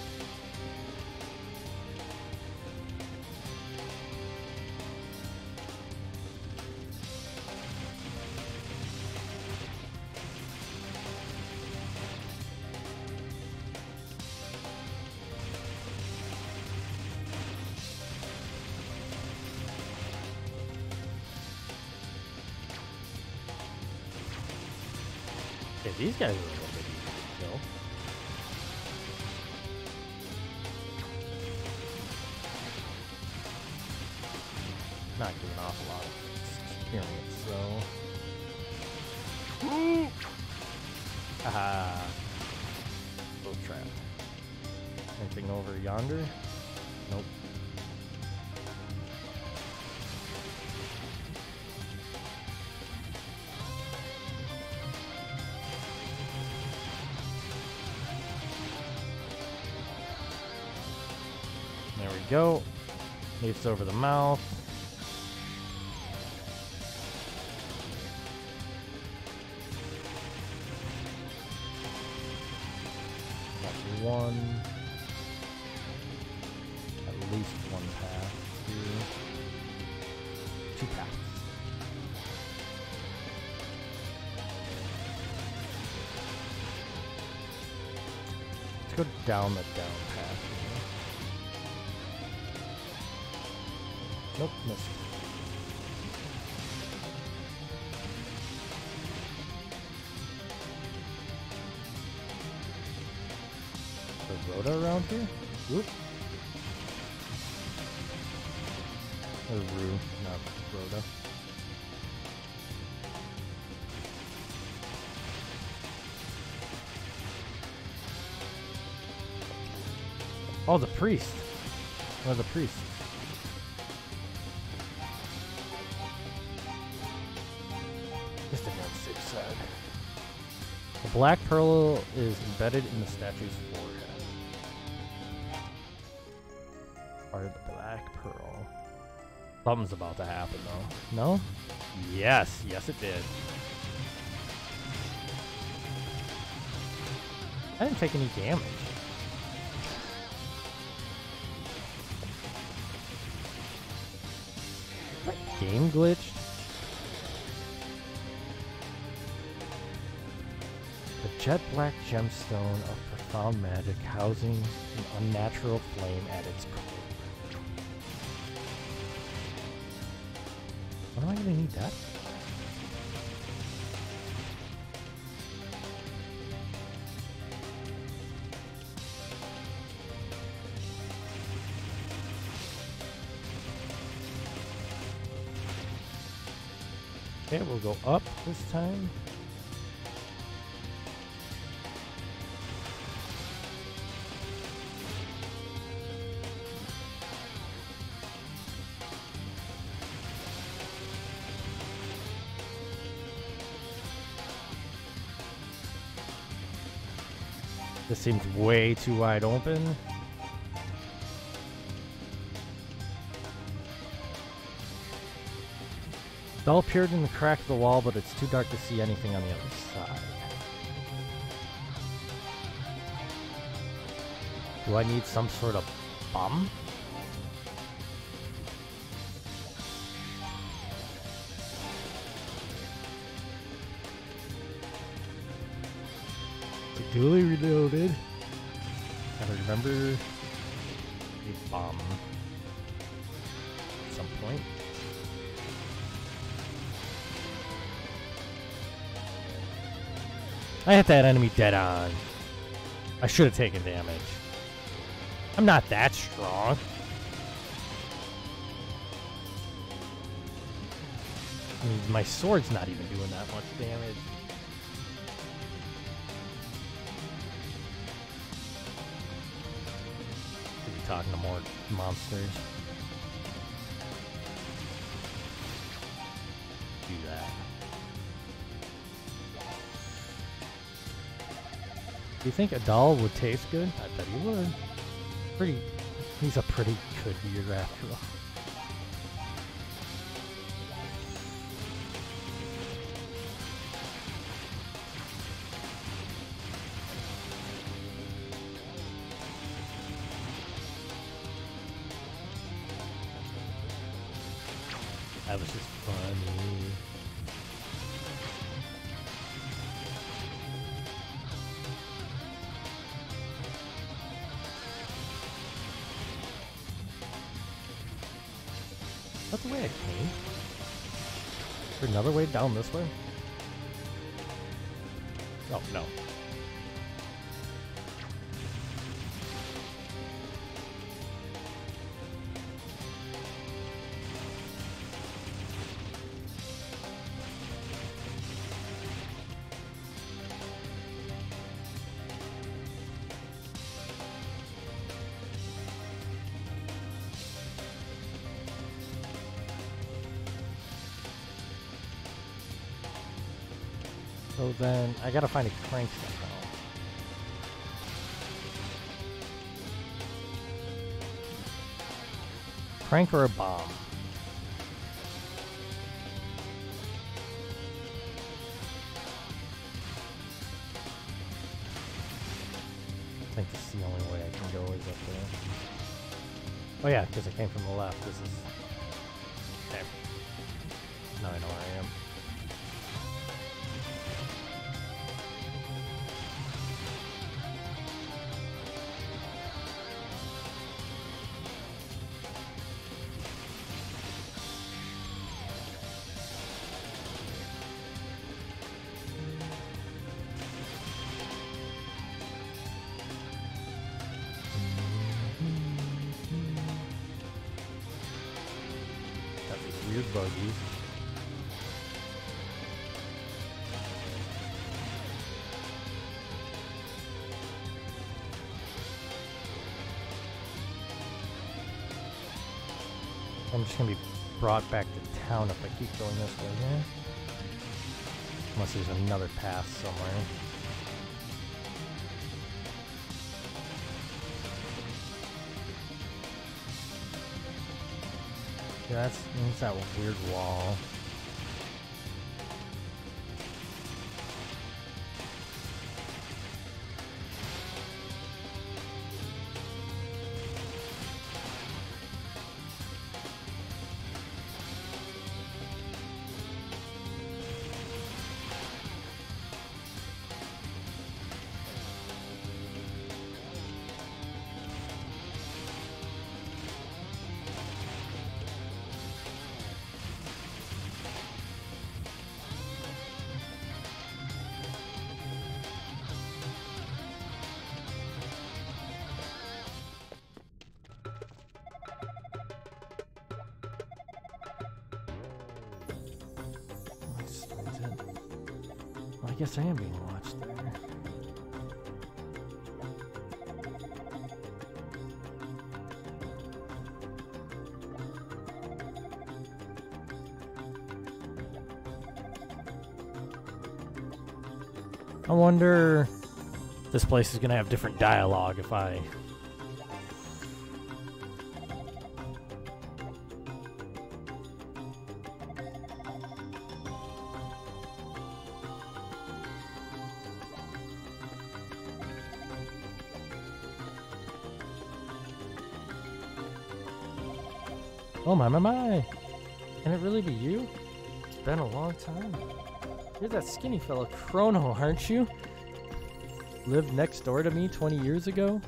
Okay, these guys are a little bit easy to kill. Not giving off a lot of experience, so. Ooh! Haha. Little trap. Anything over yonder? Nope. There we go. Leaps over the mouth. one, at least one path, two, two paths. Let's go down the down path here. Nope, missed. Rhoda around here? Oop. Or Rue, not Rhoda. Oh, the priest. One of the priests. Just a note six side. The black pearl is embedded in the statue's forehead. Part of the black pearl. Something's about to happen though. No? Yes, yes it did. I didn't take any damage. My game glitched. The jet black gemstone of profound magic housing an unnatural flame at its core. What am I gonna need that for? Okay, we'll go up this time. This seems way too wide open. Bell appeared in the crack of the wall, but it's too dark to see anything on the other side. Do I need some sort of bomb? Duly reloaded. Gotta remember a bomb at some point. I hit that enemy dead on. I should have taken damage. I'm not that strong. I mean, my sword's not even doing that much damage. Talking to more monsters. Do that. Do you think Adal would taste good? I bet he would. Pretty. He's a pretty good beer after all. That was just funny. Is that the way I came? Is there another way down this way? Oh, no. So then, I gotta find a crank somehow. Crank or a bomb? think this is the only way I can go is up there. Oh yeah, because I came from the left. This is... Okay. Now I know where I am. Weird buggies. I'm just gonna be brought back to town if I keep going this way, yeah? Unless there's another path somewhere. Yeah, that's, that's that weird wall. Well, I guess I am being watched there. I wonder if this place is gonna have different dialogue if I... Oh my my my! Can it really be you? It's been a long time. You're that skinny fella, Chrono, aren't you? Lived next door to me twenty years ago?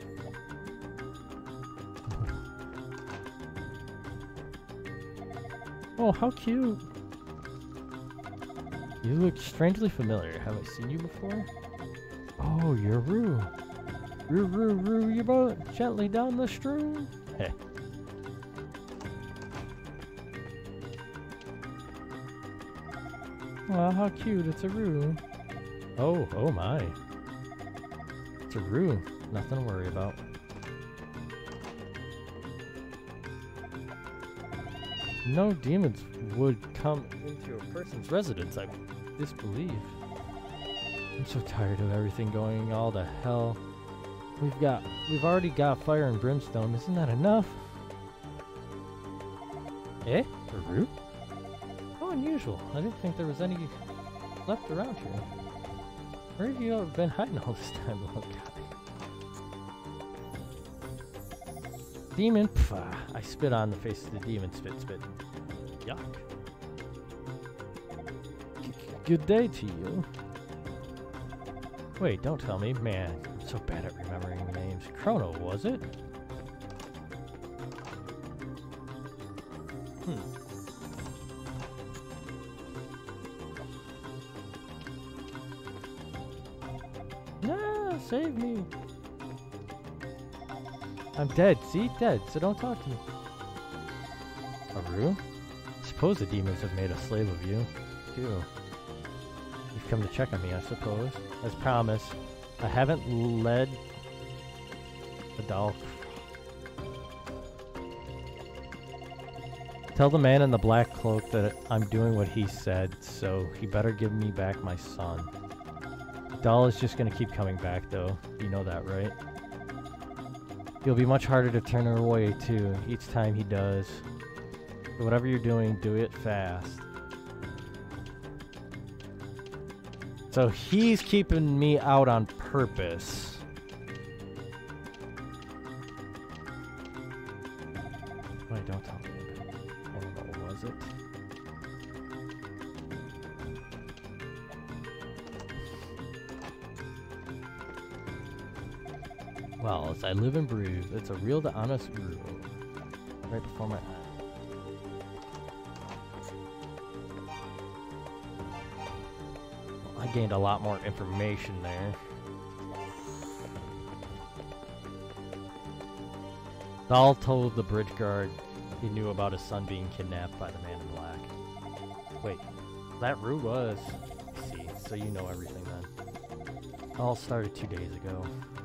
Oh, how cute! You look strangely familiar. Have I seen you before? Oh, you're Rue. Rue, Rue, Rue your boat gently down the stream. Hey. Wow, how cute, it's a Rue. Oh, oh my. It's a Rue. Nothing to worry about. No demons would come into a person's residence, I disbelieve. I'm so tired of everything going all to hell. We've got, we've already got fire and brimstone, isn't that enough? Eh? A Rue? How unusual. I didn't think there was any left around here. Where have you been hiding all this time, little guy? Demon? Pff, ah, I spit on the face of the demon. Spit, spit. Yuck. G good day to you. Wait, don't tell me. Man, I'm so bad at remembering names. Chrono, was it? Hmm. Save me. I'm dead. See? Dead. So don't talk to me. Aru? Suppose the demons have made a slave of you, too. You've come to check on me, I suppose. As promised, I haven't led a doll. Tell the man in the black cloak that I'm doing what he said, so he better give me back my son. Doll is just gonna keep coming back, though. You know that, right? You'll be much harder to turn her away, too, each time he does. But whatever you're doing, do it fast. So he's keeping me out on purpose. Well, as I live and breathe, it's a real to honest groove. Right before my eyes. Well, I gained a lot more information there. Dahl told the bridge guard he knew about his son being kidnapped by the man in black. Wait, that Rue was... See, so you know everything then. All started two days ago.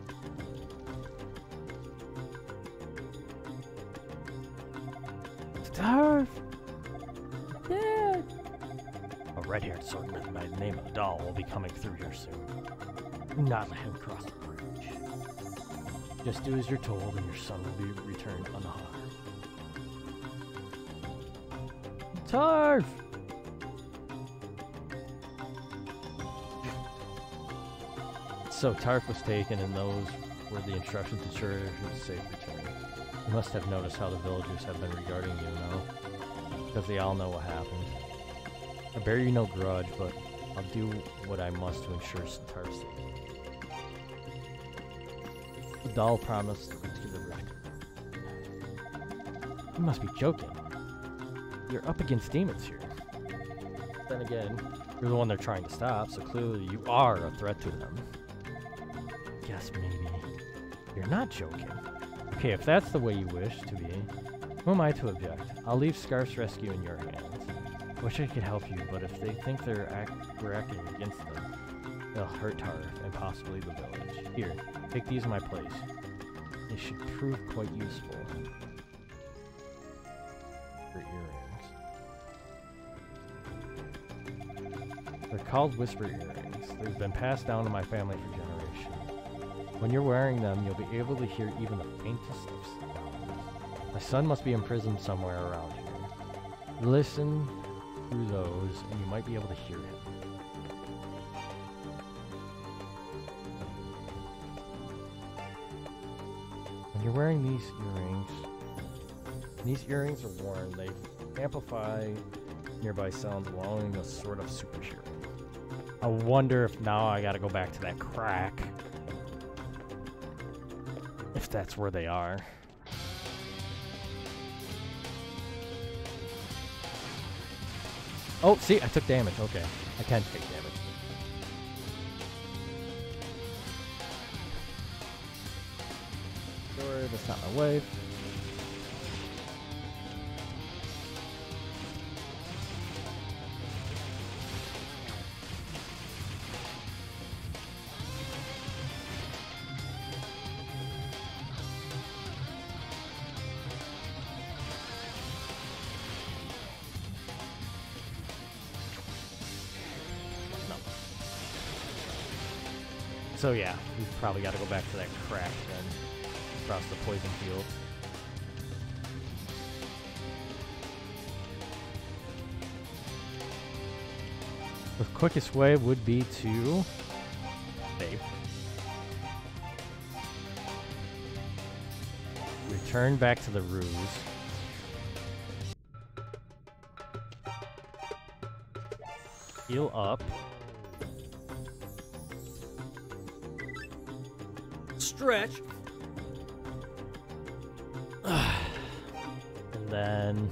Starve! Dad! A red-haired swordman by the name of Dahl will be coming through here soon. Do not let him cross the bridge. Just do as you're told and your son will be returned unharmed. Tarf! So Tarf was taken, and those were the instructions to ensure his safe return. You must have noticed how the villagers have been regarding you now, because they all know what happened. I bear you no grudge, but I'll do what I must to ensure Tarf's safety. The doll promised to rescue the record. You must be joking. You're up against demons here. Then again, you're the one they're trying to stop, so clearly you are a threat to them. Guess maybe you're not joking. Okay, if that's the way you wish to be, who am I to object? I'll leave Scarf's rescue in your hands. Wish I could help you, but if they think they're act we're acting against them, they'll hurt Tarf and possibly the village. Here, take these in my place. They should prove quite useful. For earrings. They're called Whisper Earrings. They've been passed down to my family for generations. When you're wearing them, you'll be able to hear even the faintest of sounds. My son must be imprisoned somewhere around here. Listen through those, and you might be able to hear him. When you're wearing these earrings, these earrings are worn, they amplify nearby sounds, allowing a sort of super hearing. I wonder if now I gotta go back to that crack. If that's where they are. Oh, see, I took damage. Okay, I can take damage. Sorry, that's not my wave. So yeah, we've probably got to go back to that crack then, across the poison field. The quickest way would be to save. Return back to the ruse. Heal up. Stretch. And then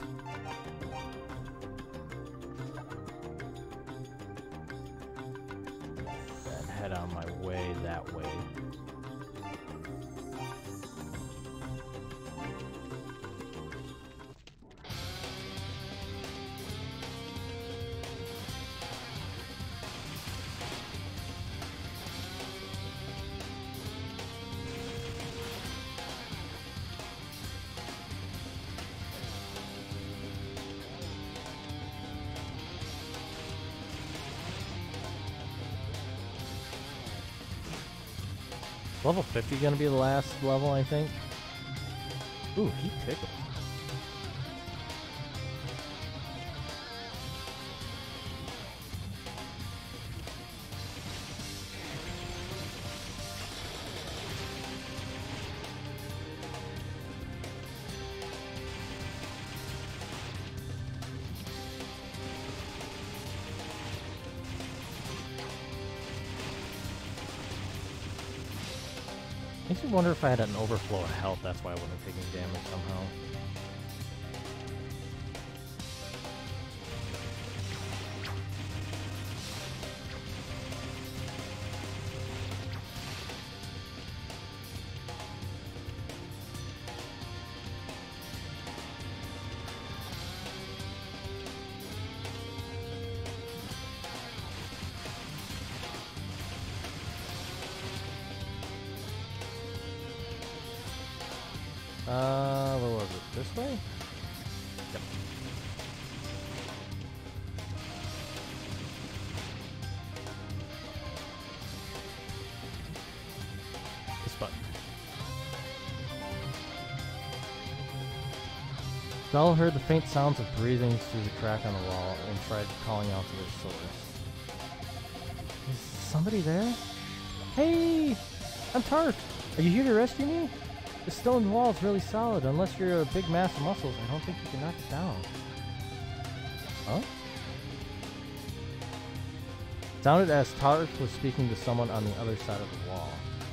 then head on my way that way. Level fifty gonna be the last level, I think. Ooh, he tickled. Makes me wonder if I had an overflow of health, that's why I wasn't taking damage somehow. Uh, where was it? This way? Yep. This button. Belle heard the faint sounds of breathing through the crack on the wall and tried calling out to their source. Is somebody there? Hey! I'm Tarf! Are you here to rescue me? The stone wall is really solid. Unless you're a big mass of muscles, I don't think you can knock it down. Huh? Sounded as Tarf was speaking to someone on the other side of the wall.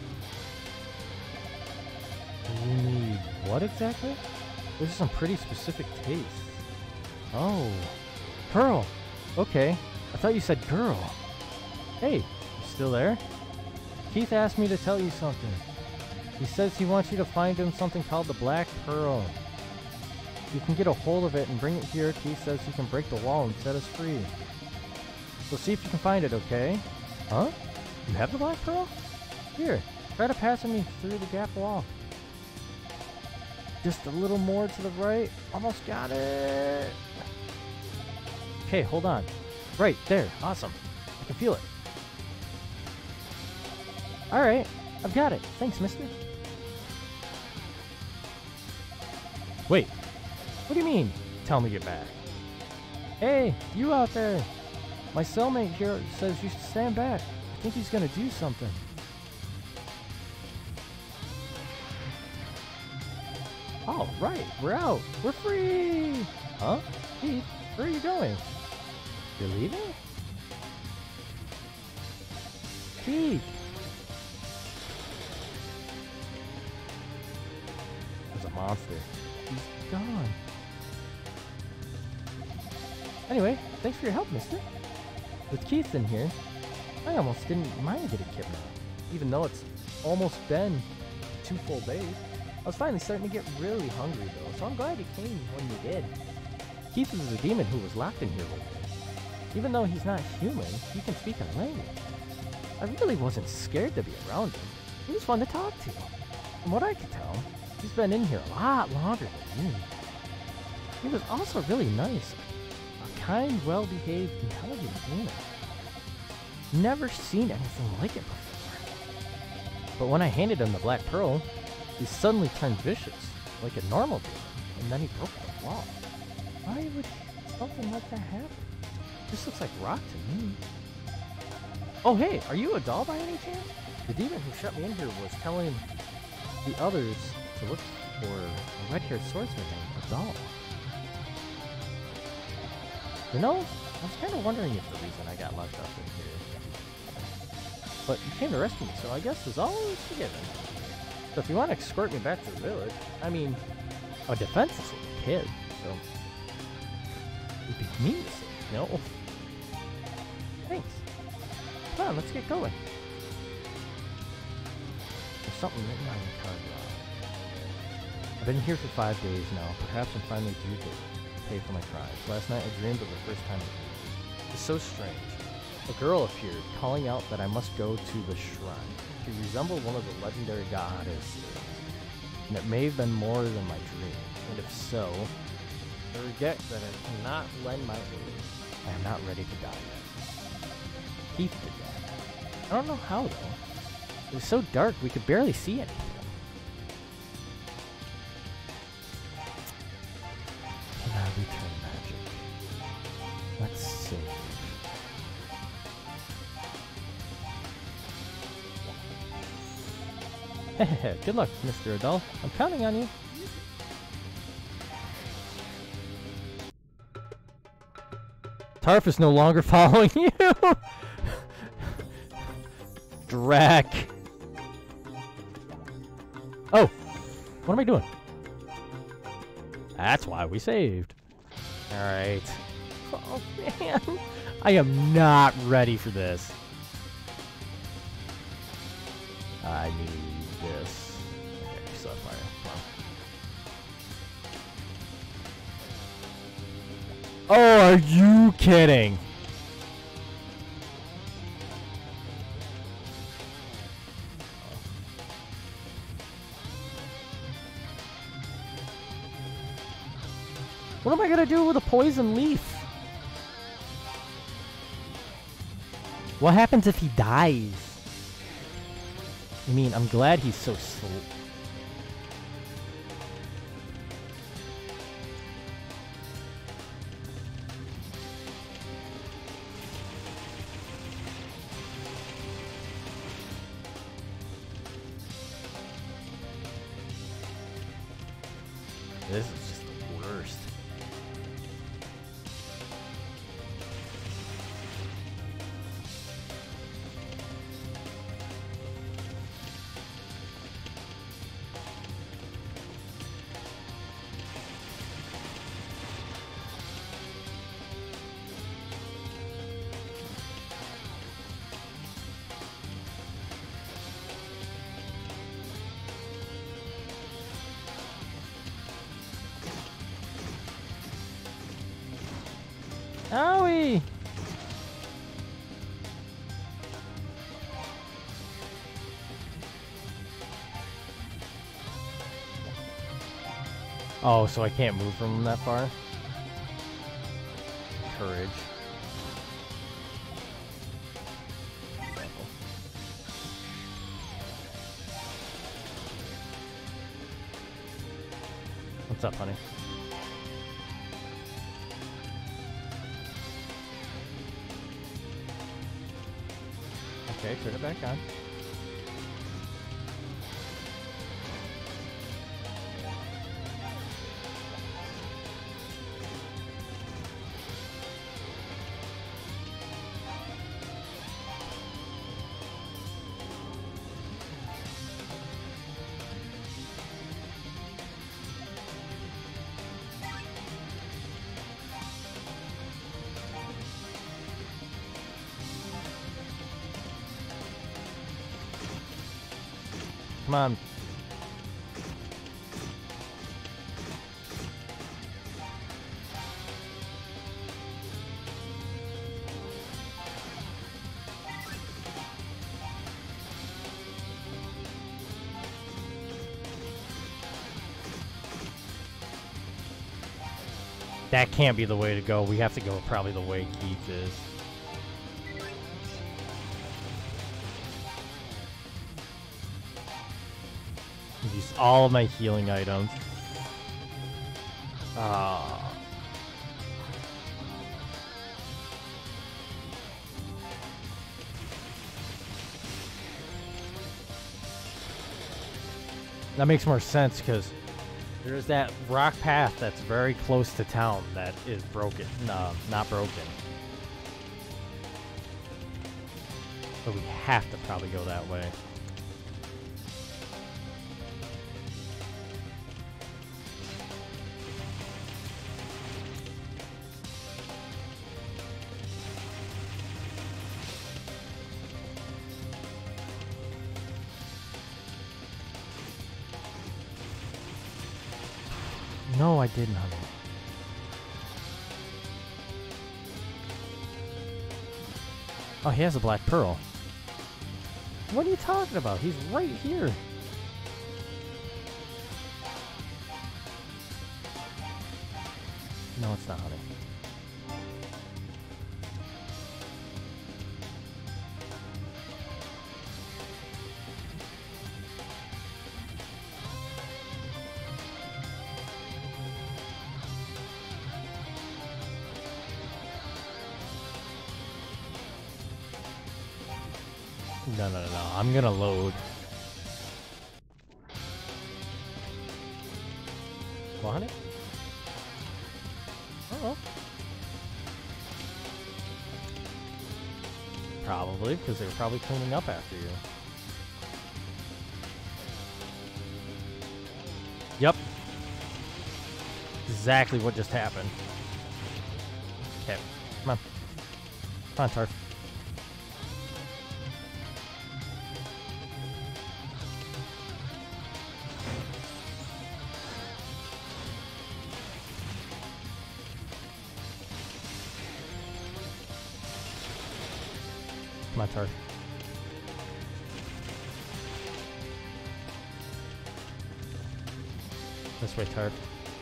You need what exactly? Those are some pretty specific tastes. Oh. Pearl! Okay. I thought you said girl. Hey, you still there? Keith asked me to tell you something. He says he wants you to find him something called the Black Pearl. You can get a hold of it and bring it here. Keith says he can break the wall and set us free. So see if you can find it, okay? Huh? You have the Black Pearl? Here, try to pass me through the gap wall. Just a little more to the right. Almost got it. Okay, hold on. Right, there. Awesome. I can feel it. Alright, I've got it. Thanks, mister. Wait, what do you mean, tell me you're back? Hey, you out there. My cellmate here says you should stand back. I think he's gonna do something. All right, we're out. We're free. Huh? Keith, where are you going? You're leaving? Keith. There's a monster. He's gone. Anyway, thanks for your help, mister. With Keith in here, I almost didn't mind getting kidnapped. Even though it's almost been two full days. I was finally starting to get really hungry though, so I'm glad you came when you did. Keith is a demon who was locked in here with me. Even though he's not human, he can speak our language. I really wasn't scared to be around him. He was fun to talk to. From what I could tell, he's been in here a lot longer than me. He was also really nice. A kind, well-behaved, intelligent demon. Never seen anything like it before. But when I handed him the Black Pearl, he suddenly turned vicious, like a normal demon, and then he broke the wall. Why would something like that happen? This looks like rock to me. Oh hey, are you a doll by any chance? The demon who shut me in here was telling the others to look for a red-haired swordsman named a doll. You know, I was kind of wondering if the reason I got locked up in here. But you came to rescue me, so I guess there's always forgiven. So if you want to escort me back to the village, I mean, a defense is a kid, so it'd be mean to say no. Thanks. Come on, let's get going. There's something written on the card block. I've been here for five days now. Perhaps I'm finally due to pay for my crimes. Last night I dreamed of the first time I It's so strange. A girl appeared, calling out that I must go to the shrine. She resembled one of the legendary goddesses, and it may have been more than my dream. And if so, I regret that I cannot lend my aid. I am not ready to die yet. Keith did that. I don't know how though. It was so dark we could barely see anything. Can I return magic? Let's see. Good luck, Mister Adult. I'm counting on you. Tarf is no longer following you. Drac. What am I doing? That's why we saved. Alright. Oh, man. I am not ready for this. I need this. Okay, Sunfire. Come on. Oh, are you kidding? What am I gonna do with a poison leaf? What happens if he dies? I mean, I'm glad he's so slow. This is just the worst. Owie! Oh, so I can't move from that far? Courage. What's up, honey? Okay, turn it back on. Come on. That can't be the way to go. We have to go probably the way Keith is. Use all of my healing items. Ah. That makes more sense because there's that rock path that's very close to town that is broken. No, not broken. So we have to probably go that way. No, I didn't, honey. Oh, he has a black pearl. What are you talking about? He's right here. No, it's not, honey. No, no, no, no. I'm gonna load. Well, honey? Uh-oh. Probably, because they were probably cleaning up after you. Yep. Exactly what just happened. Okay, come on. Come on, Tarf. Come on, Tarf. This way, Tarf.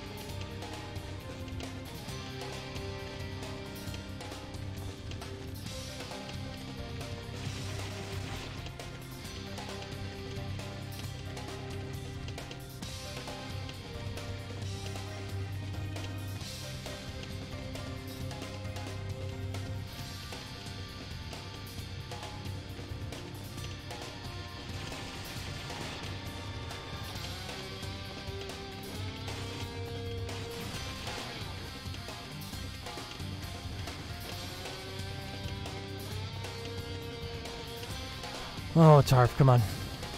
Oh, Tarf, come on.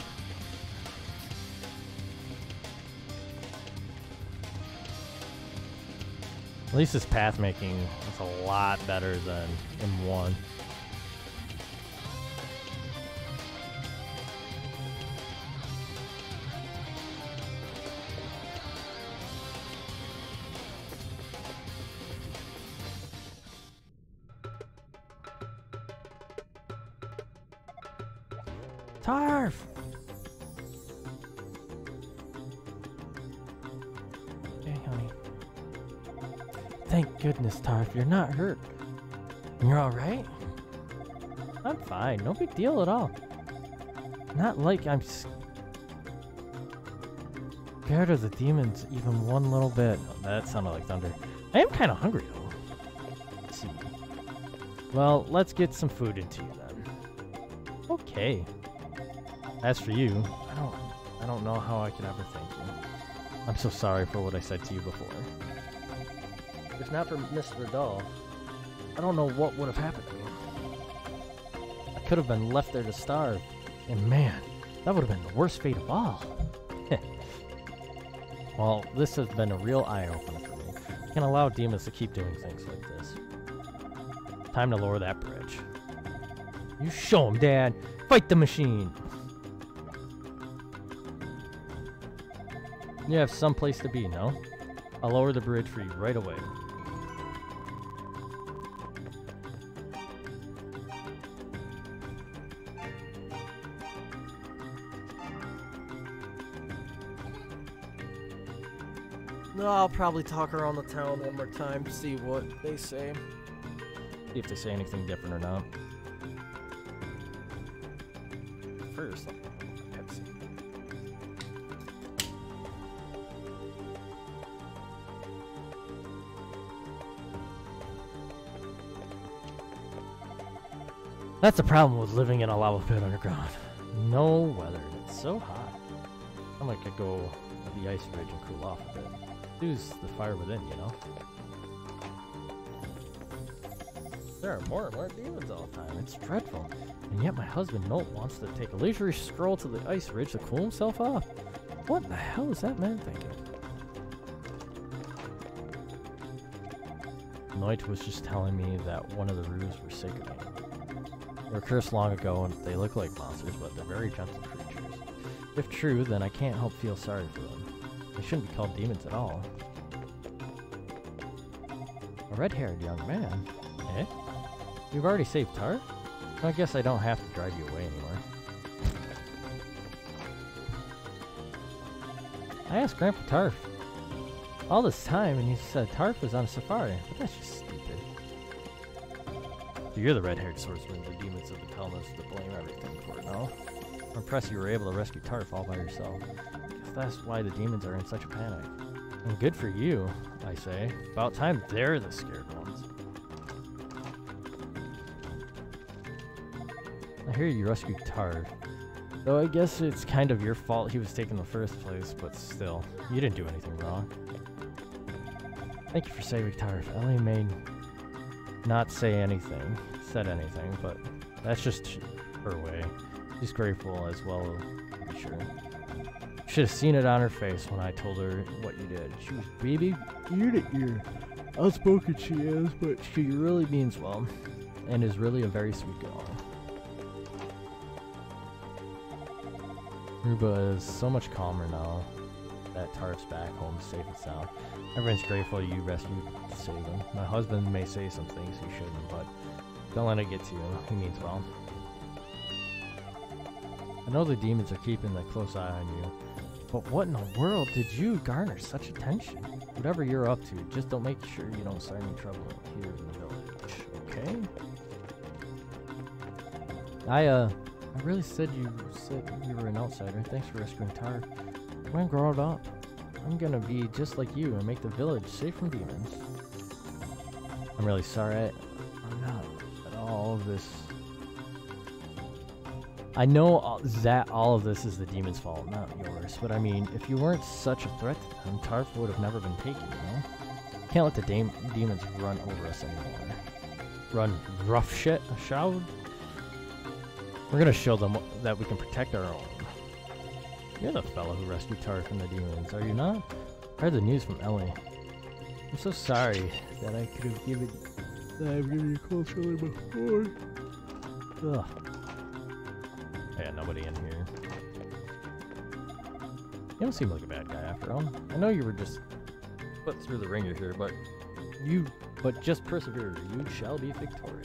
At least this path making is a lot better than M one. Tarf! Okay, honey. Thank goodness, Tarf, you're not hurt. You're alright? I'm fine, no big deal at all. Not like I'm scared of the demons even one little bit. Oh, that sounded like thunder. I am kind of hungry though. Let's see. Well, let's get some food into you then. Okay. As for you, I don't I don't know how I can ever thank you. I'm so sorry for what I said to you before. If not for Mister Vidal, I don't know what would have happened to me. I could have been left there to starve. And man, that would have been the worst fate of all. Well, this has been a real eye-opener for me. I can't allow demons to keep doing things like this. Time to lower that bridge. You show 'em, Dad! Fight the machine! You have some place to be, no? I'll lower the bridge for you right away. No, I'll probably talk around the town one more time to see what they say. See if they say anything different or not. First, I'll Pepsi. That's the problem with living in a lava pit underground. No weather. It's so hot. I might could go to the ice ridge and cool off a bit. Use the fire within, you know? There are more and more demons all the time. It's dreadful. And yet my husband, Nolt, wants to take a leisurely stroll to the ice ridge to cool himself off. What the hell is that man thinking? Noit was just telling me that one of the roos were sacred. They were cursed long ago and they look like monsters, but they're very gentle creatures. If true, then I can't help feel sorry for them. They shouldn't be called demons at all. A red-haired young man? Eh? You've already saved Tarf? I guess I don't have to drive you away anymore. I asked Grandpa Tarf all this time and he said Tarf was on a safari, but that's just stupid. So you're the red-haired swordsman the demons have been telling us to blame everything for, no? I'm impressed you were able to rescue Tarf all by yourself. That's why the demons are in such a panic. And good for you, I say. About time they're the scared ones. I hear you rescued Tarf. Though I guess it's kind of your fault he was taken in the first place, but still, you didn't do anything wrong. Thank you for saving Tarf. Ellie may not say anything, said anything, but that's just her way. She's grateful as well, to be sure. should have seen it on her face when I told her what you did. She was baby ear to ear. Outspoken she is, but she really means well, and is really a very sweet girl. Ruba is so much calmer now that Tarf's back home safe and sound. Everyone's grateful you rescued to save him. My husband may say some things he shouldn't, but don't let it get to you. He means well. I know the demons are keeping a close eye on you, but what in the world did you garner such attention? Whatever you're up to, just don't make sure you don't start any trouble here in the village, okay? I, uh, I really said you said you were an outsider. Thanks for rescuing Tar. When I grow up, I'm gonna be just like you and make the village safe from demons. I'm really sorry. I'm not at all of this. I know all, that all of this is the demon's fault, not yours. But I mean, if you weren't such a threat to them, Tarf would have never been taken, you know? Can't let the dam demons run over us anymore. Run rough shit, shall we? We're gonna show them that we can protect our own. You're the fellow who rescued Tarf from the demons, are you not? I heard the news from Ellie. I'm so sorry that I could have given that I've given you a cold shoulder before. Ugh. Yeah, nobody in here. You don't seem like a bad guy after all. I know you were just put through the ringer here, but you but just persevere. You shall be victorious.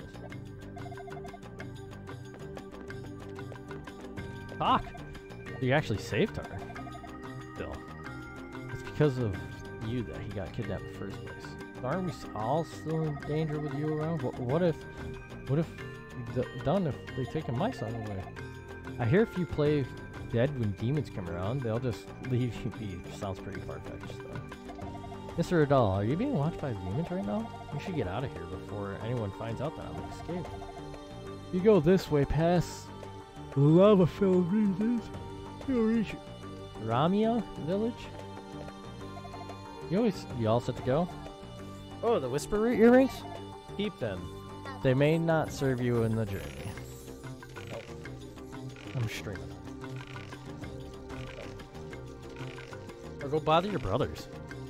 Talk! You actually saved her. Still. It's because of you that he got kidnapped in the first place. Aren't we all still in danger with you around? What, what if... What if... done if they taken my son away? I hear if you play dead when demons come around, they'll just leave you be. Sounds pretty far-fetched, though. Mister Adal, are you being watched by demons right now? You should get out of here before anyone finds out that I'm escaping. You go this way past the lava-filled regions. You'll reach Ramia village? You always, you all set to go? Oh, the whisper earrings? Keep them. They may not serve you in the journey. Oh. I'm streaming. Or go bother your brothers.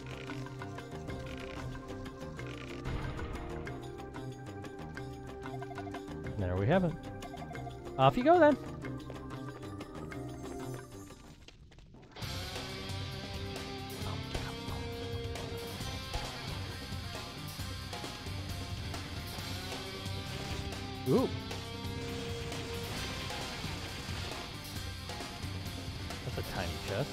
There we have it. Off you go then. Ooh. That's a tiny chest.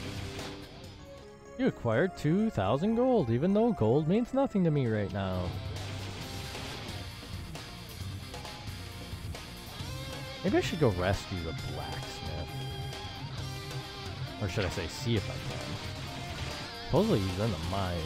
You acquired two thousand gold, even though gold means nothing to me right now. Maybe I should go rescue the blacksmith. Or should I say, see if I can. Supposedly he's in the mines.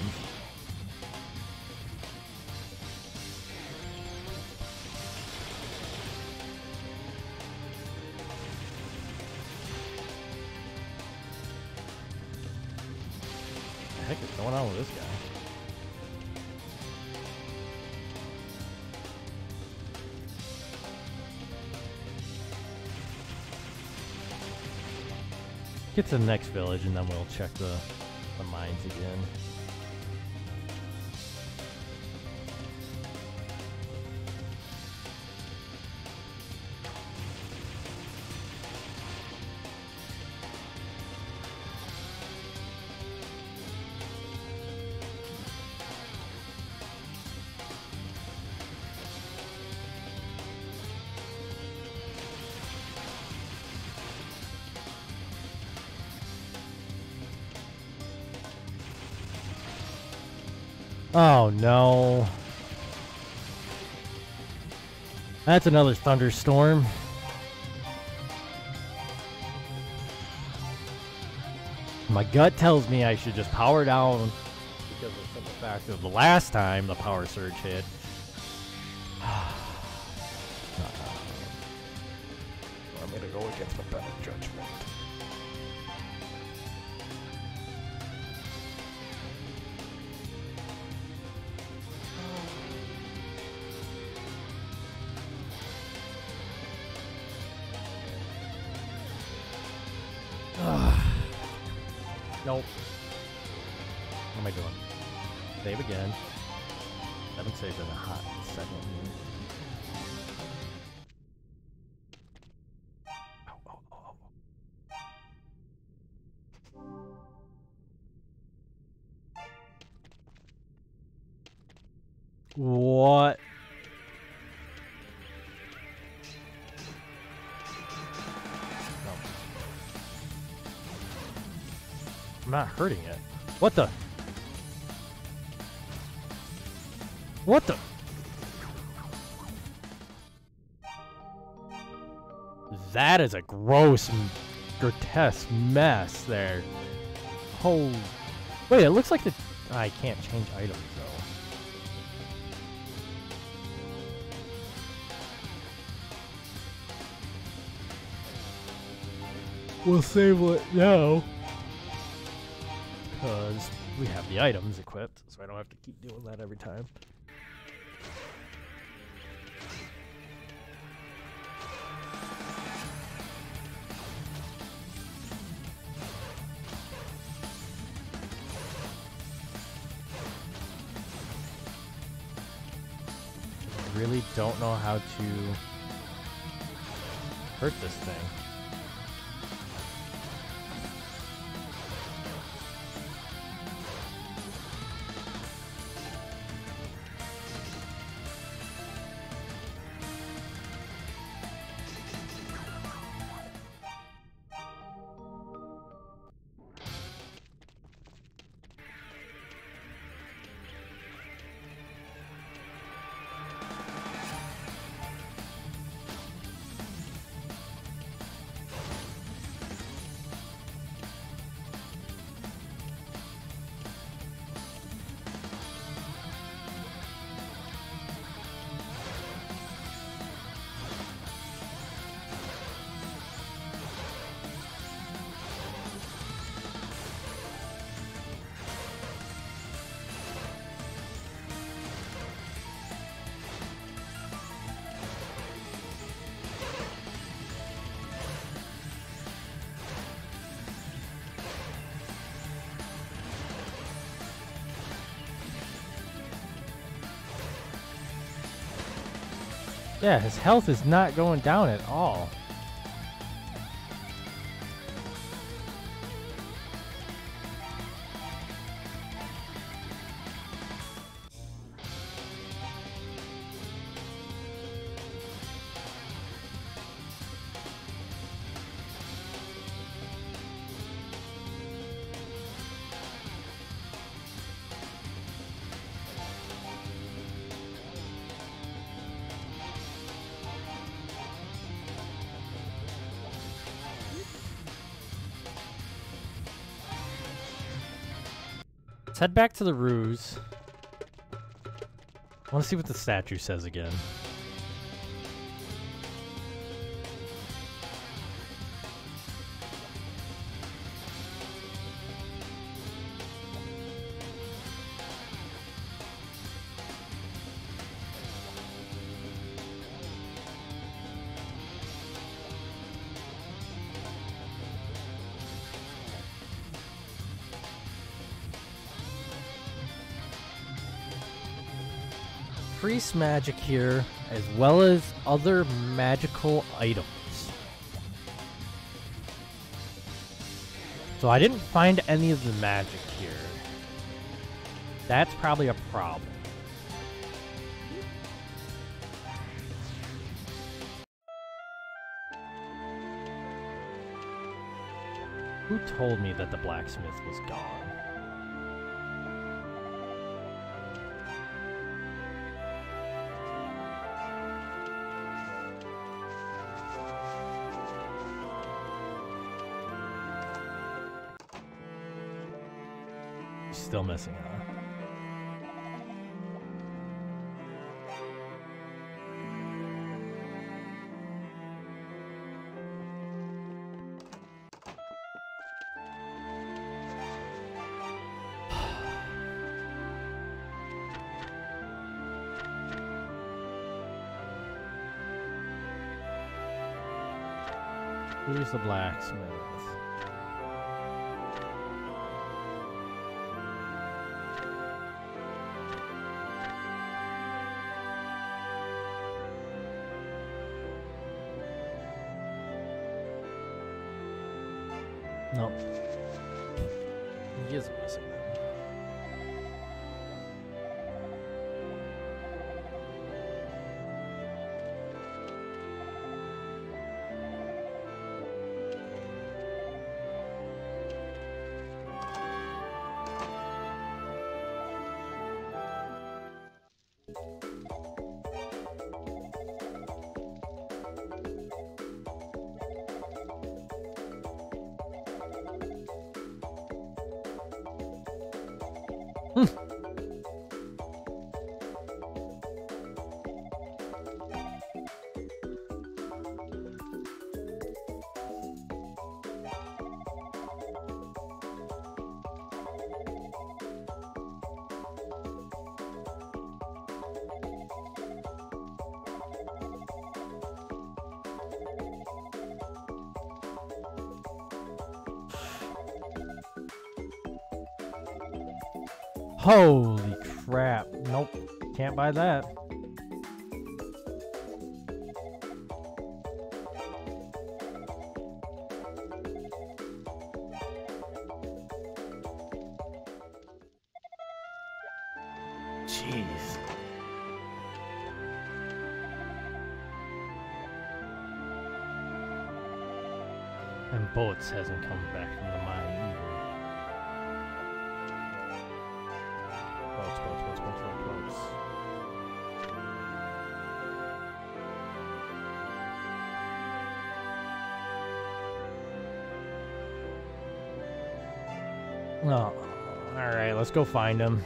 What the heck is going on with this guy? Get to the next village and then we'll check the, the mines again. Oh no. That's another thunderstorm. My gut tells me I should just power down because of the simple fact of the last time the power surge hit. I'm gonna go against the better judgment. Nope. What am I doing? Save again. Haven't saved in a hot second. Oh, oh, oh, oh. What? No. I'm not hurting it. What the? What the? That is a gross, grotesque mess there. Oh. Wait, it looks like the... I can't change items, though. We'll save it now. Because we have the items equipped, so I don't have to keep doing that every time. I really don't know how to hurt this thing. Yeah, his health is not going down at all. Let's head back to the ruse. I want to see what the statue says again. Priest magic here, as well as other magical items. So I didn't find any of the magic here. That's probably a problem. Who told me that the blacksmith was gone? Still missing, huh? Who's the blacksmith? Nope. He is missing them. Holy crap. Nope. Can't buy that. Jeez. And Bullets hasn't come back from the mine either. Bullets, bullets, bullets, bullets, bullets, bullets. Oh, alright, let's go find him.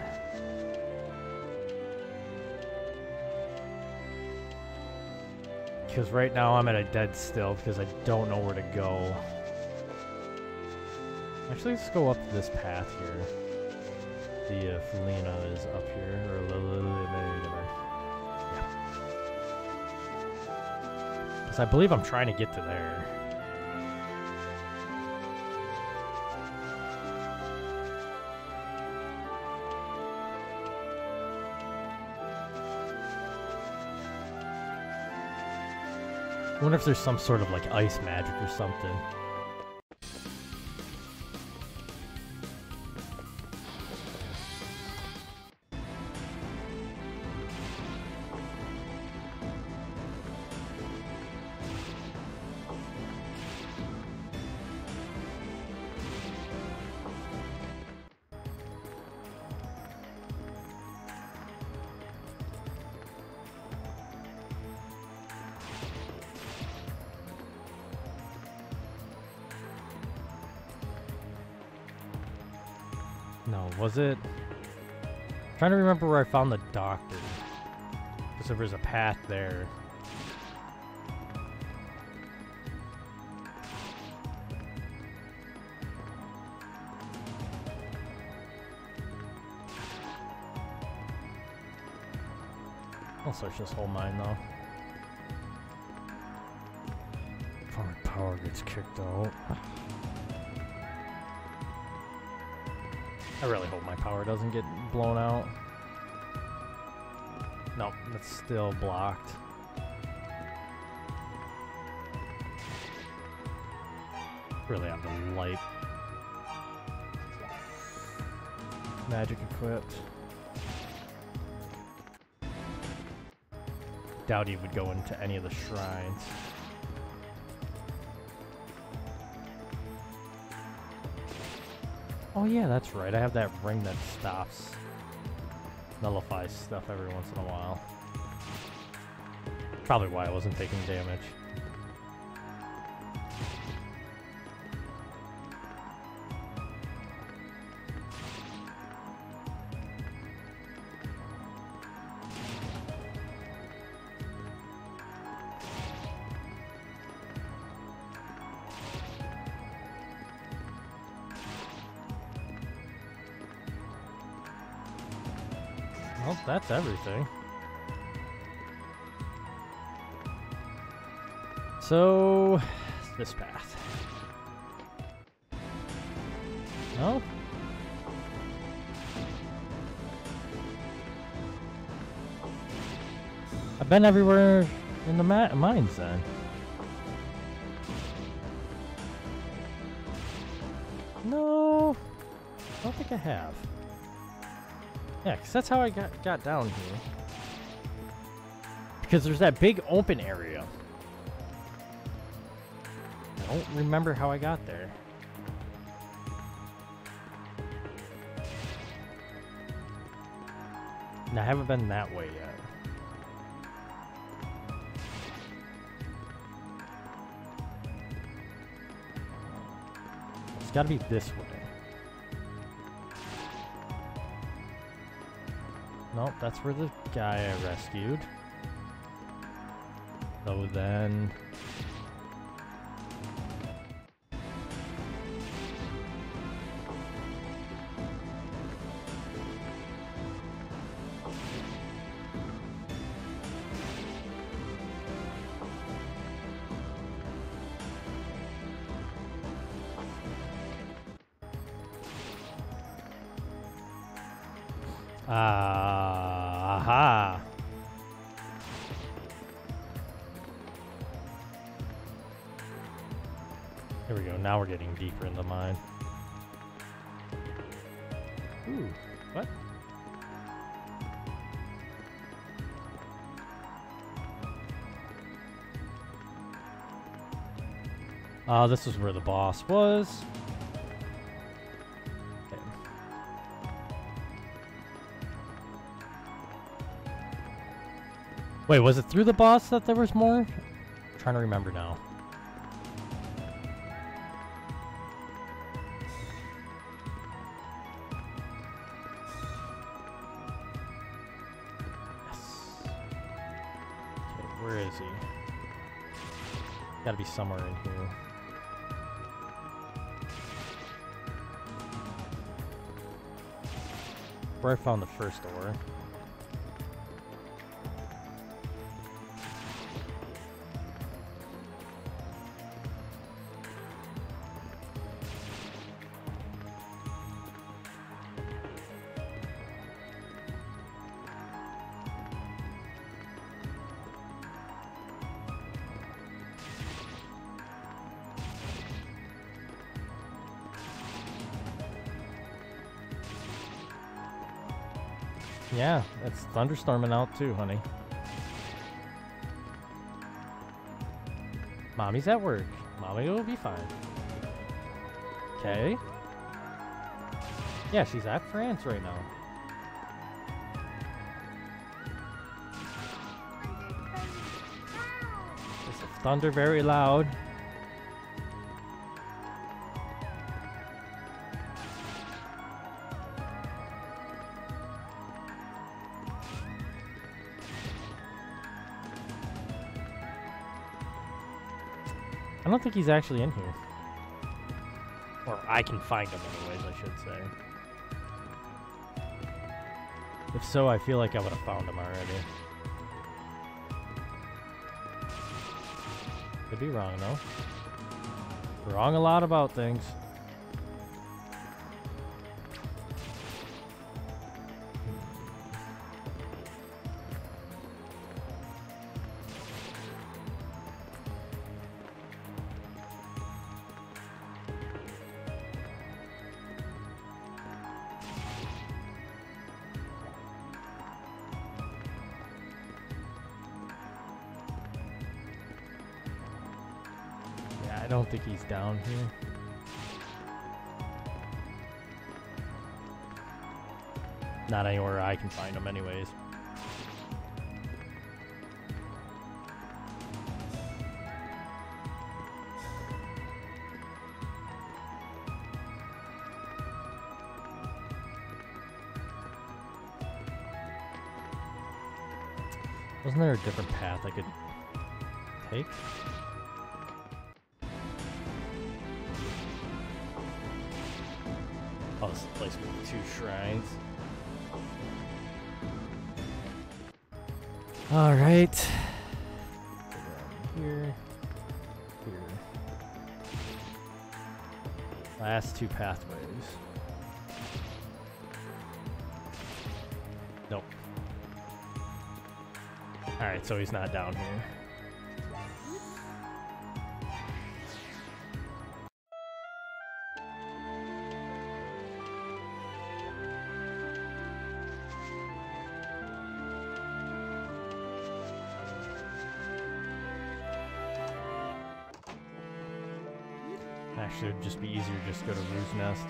Because right now I'm at a dead still because I don't know where to go. Actually, let's go up this path here. The uh, Felina is up here. Or yeah. Because I believe I'm trying to get to there. I wonder if there's some sort of like ice magic or something. No, was it? I'm trying to remember where I found the doctor. Because there was a path there. I'll search this whole mine though. Before my power gets kicked out. I really hope my power doesn't get blown out. Nope, it's still blocked. Really have the light magic equipped. Doubt he would go into any of the shrines. Oh yeah, that's right. I have that ring that stops, nullifies stuff every once in a while. Probably why I wasn't taking damage. Well, that's everything. So, this path. No? I've been everywhere in the ma mines then. No, I don't think I have. Yeah, because that's how I got, got down here. Because there's that big open area. I don't remember how I got there. And I haven't been that way yet. It's gotta be this way. Nope, that's where the guy I rescued. So then... Ah, aha. Here we go. Now we're getting deeper in the mine. Ooh, what? Ah, uh, this is where the boss was. Wait, was it through the boss that there was more? I'm trying to remember now. Yes. Okay, where is he? Gotta be somewhere in here. Where I found the first ore. Yeah, it's thunderstorming out too, honey. Mommy's at work. Mommy will be fine. Okay. Yeah, she's at France right now. Is the thunder very loud? I don't think he's actually in here. Or I can find him anyways, I should say. If so, I feel like I would have found him already. Could be wrong, though. Wrong a lot about things. I don't think he's down here. Not anywhere I can find him anyways. Wasn't there a different path I could take? Oh, this is a place with two shrines. All right. Here, here. Last two pathways. Nope. All right, so he's not down here. Actually, it would just be easier to just go to Roo's Nest.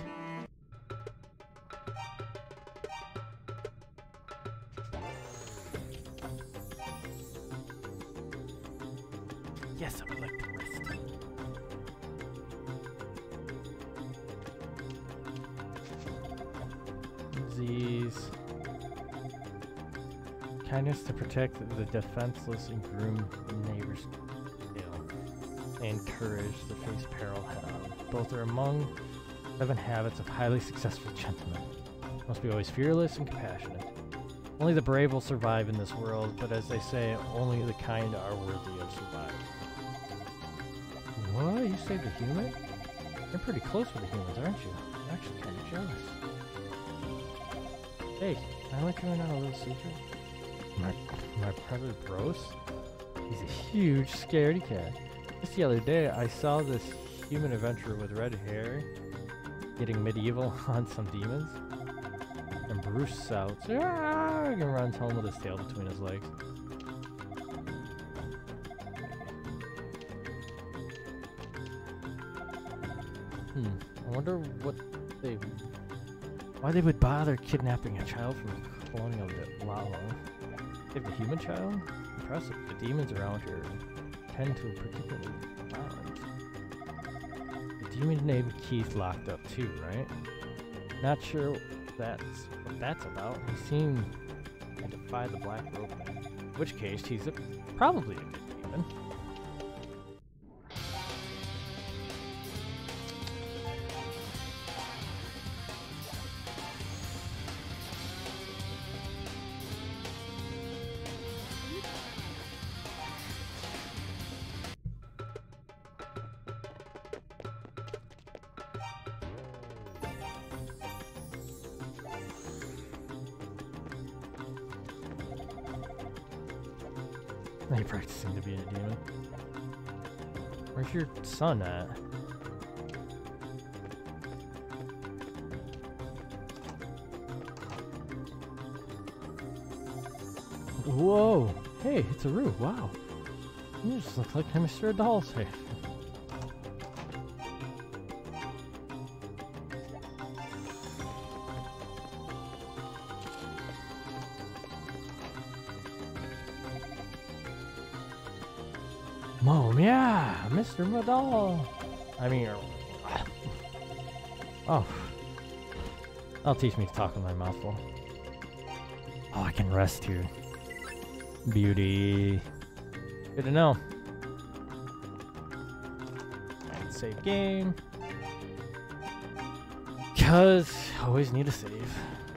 Yes, I would like to rest. These. Kindness to protect the defenseless and groom neighbors. And courage to face peril head on. Both are among seven habits of highly successful gentlemen. Must be always fearless and compassionate. Only the brave will survive in this world, but as they say, only the kind are worthy of surviving. What? You saved a human? You're pretty close with the humans, aren't you? I'm actually kind of jealous. Hey, can I let you in on a little secret? My, my brother Bros? He's a huge scaredy cat. Just the other day, I saw this human adventurer with red hair getting medieval on some demons. And Bruce shouts, "Ah!" and runs home with his tail between his legs. Hmm, I wonder what they... why they would bother kidnapping a child from the colony of the Lala. If the human child? Impressive. The demons around here tend to particularly violent. The demon named Keith locked up too, right? Not sure that's what that's about. He seemed to defy the Black Rope Man. In which case, he's a, probably a good demon. Are you practicing to be a demon? Where's your son at? Whoa! Hey, it's a Roo. Wow. You just look like Mister Doll's here. Mom, yeah, Mister Madal. I mean, oh, that'll teach me to talk with my mouth full. Oh, I can rest here. Beauty. Good to know. Alright, save game. Cause always need to save.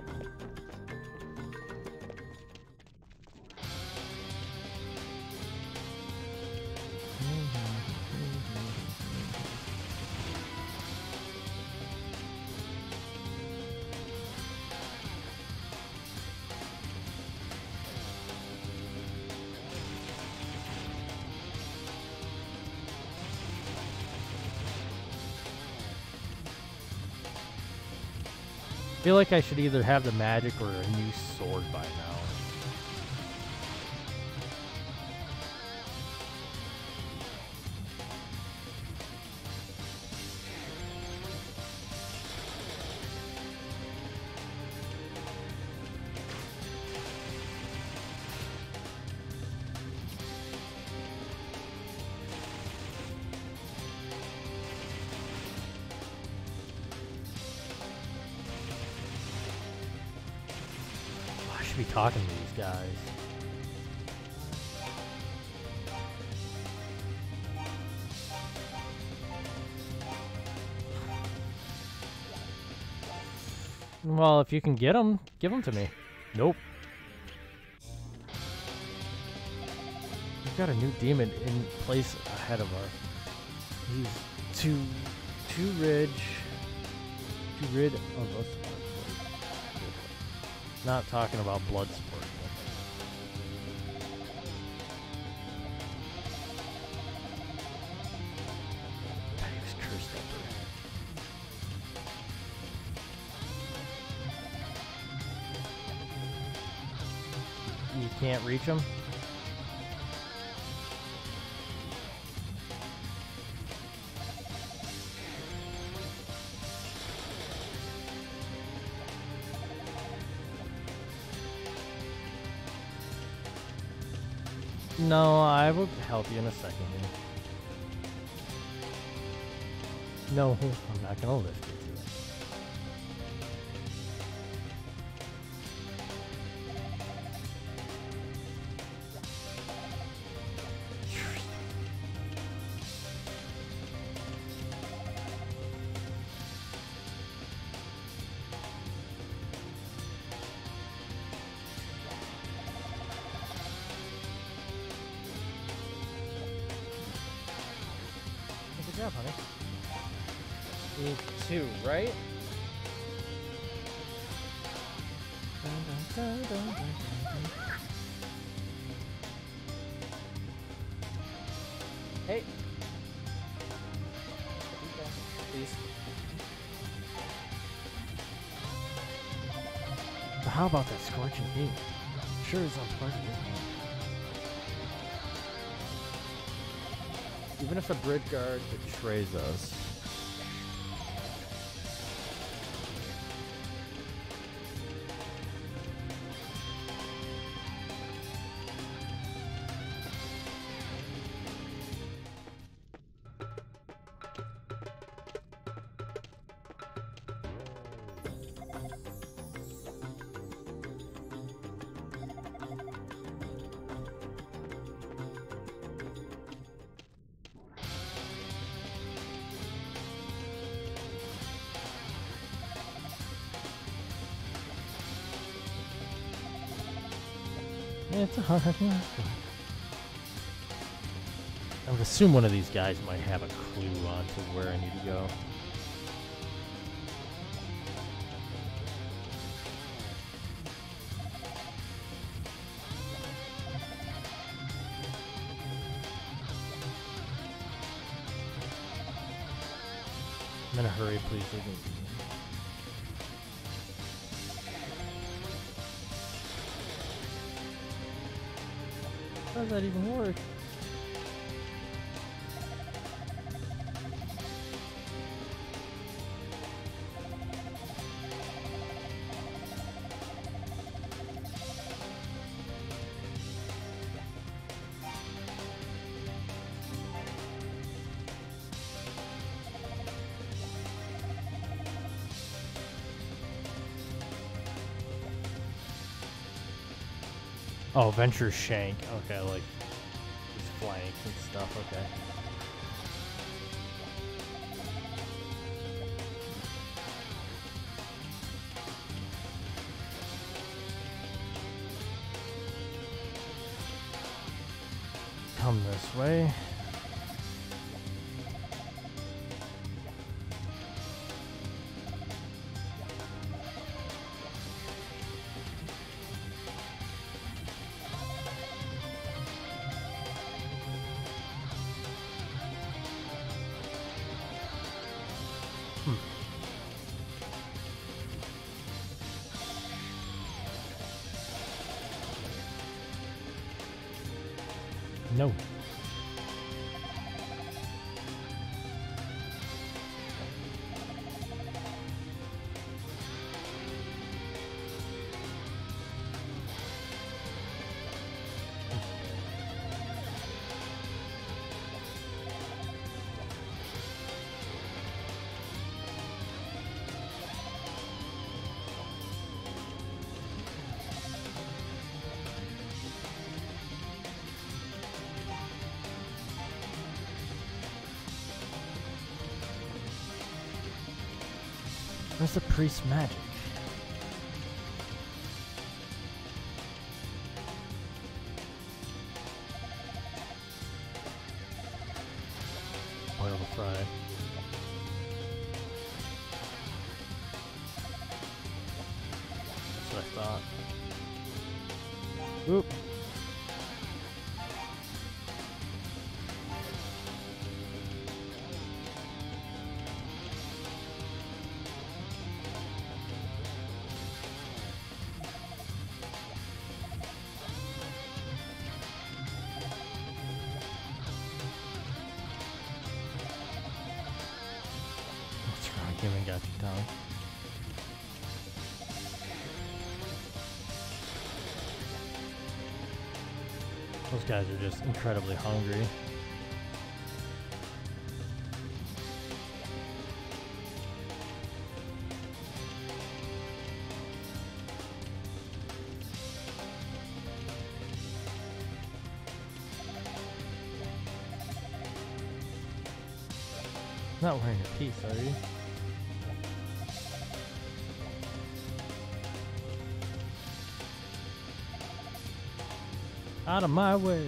I feel like I should either have the magic or a new sword by now. Be talking to these guys. Well, if you can get them, give them to me. Nope. We've got a new demon in place ahead of us. He's too, too rich, too rid of us. Not talking about blood sport. God, he was cursed up there. You can't reach him? No, I will help you in a second here. No, I'm not gonna lift you to it. Good job, honey. Need two, right? Dun, dun, dun, dun, dun, dun. Hey. Please. But how about that scorching heat? Sure is unpleasant, isn't it? Even if the bridge guard betrays us. Yeah, it's a hard one. I would assume one of these guys might have a clue on to where I need to go. I'm in a hurry, please. Leave me. How does that even work? Oh, Venture Shank. Okay, like his flanks and stuff. Okay. Come this way. No. Where's the priest's magic? Oil to fry. That's what I thought. Oop. Human got you, Tom. Those guys are just incredibly hungry. Not wearing a piece, are you? Out of my way.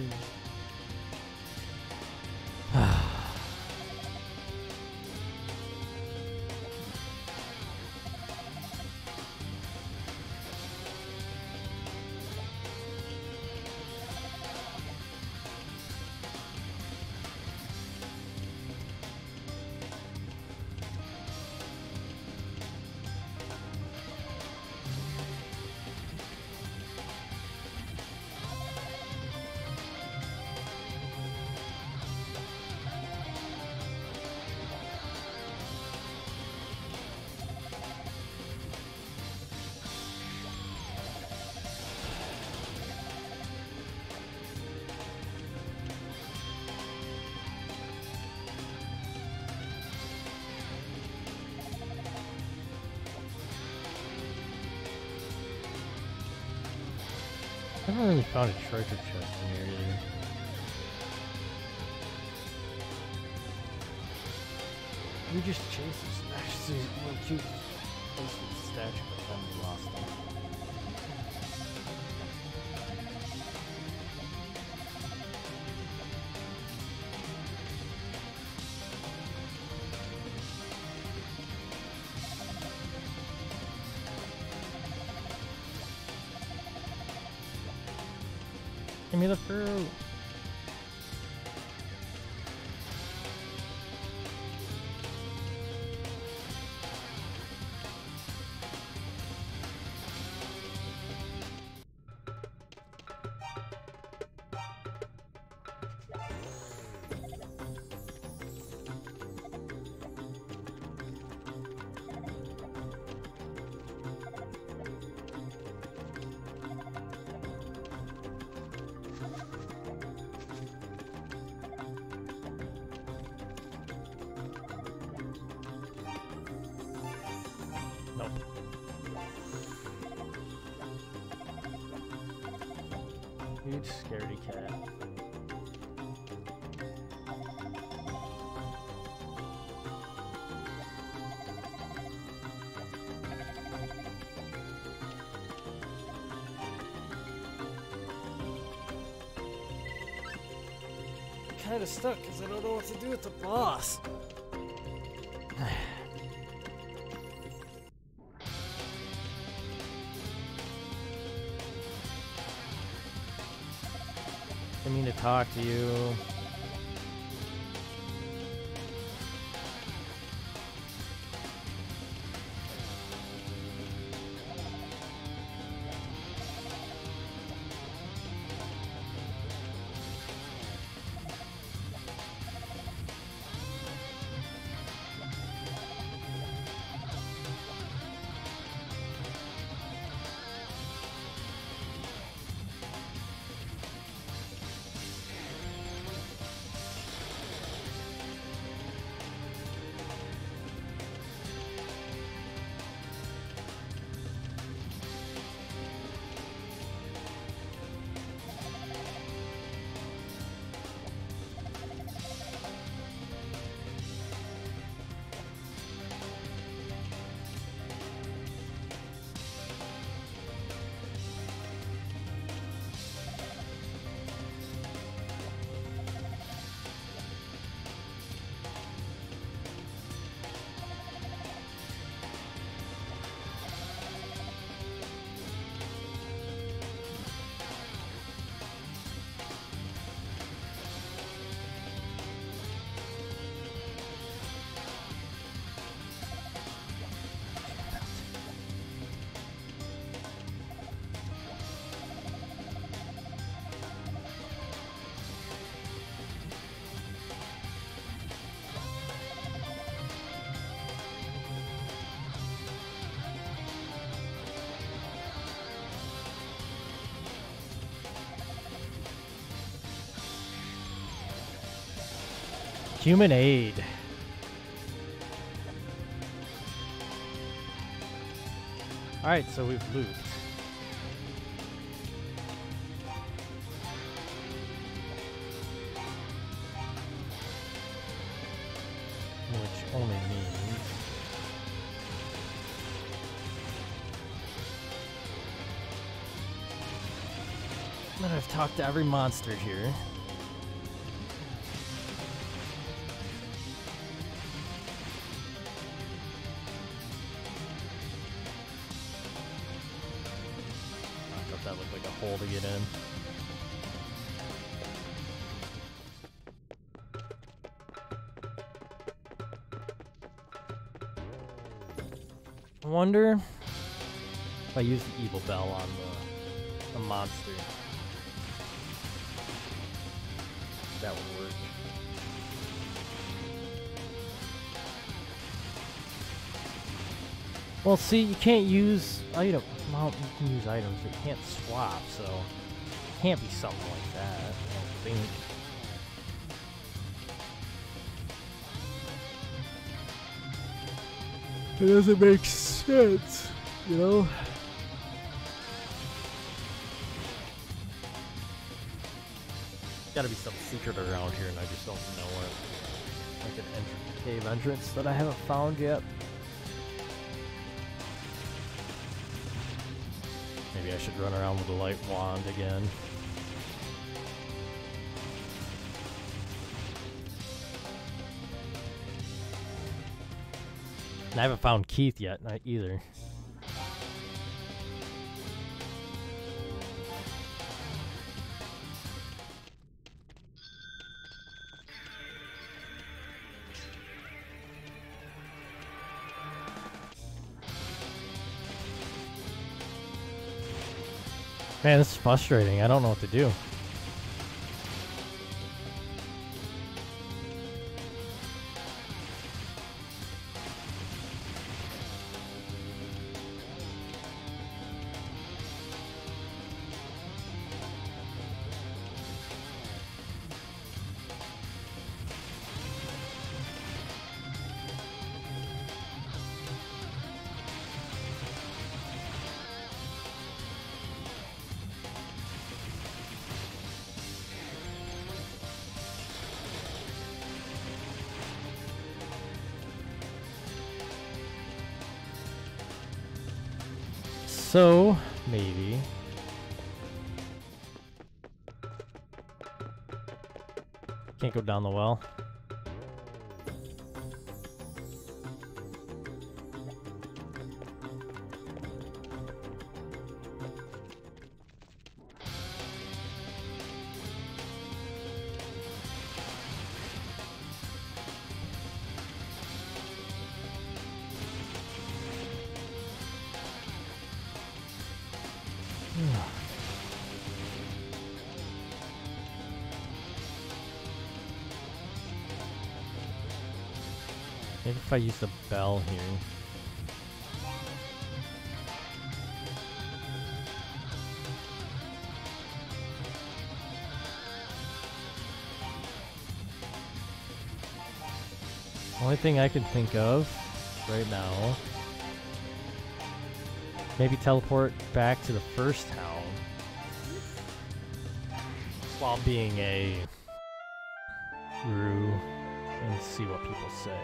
I haven't really found a treasure chest in here either. We just chased this actually little cute statue, but then we lost him. Give me the fruit. Nope. Huge scaredy cat. Kind of stuck because I don't know what to do with the boss. I mean to talk to you. Human aid. Alright, so we've looped. Which only means that I've talked to every monster here. I thought that looked like a hole to get in. I wonder if I use the evil bell on the, the monster. That would work. Well, see, you can't use item. Well, you can use items, but you can't swap, so it can't be something like that. I don't think. It doesn't make sense, you know? Gotta be some secret around here, and I just don't know it. Like an entr cave entrance that I haven't found yet. Maybe I should run around with a light wand again. And I haven't found Keith yet, not either. Man, this is frustrating. I don't know what to do. So, maybe. Can't go down the well. Maybe if I use the bell here. Only thing I can think of right now, maybe teleport back to the first town while being a Rue and see what people say.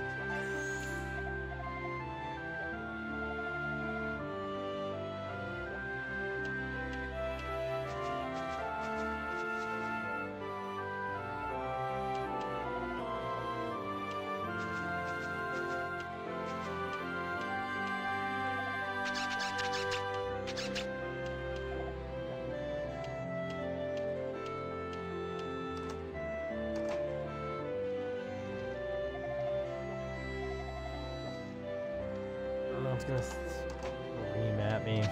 It's gonna scream at me.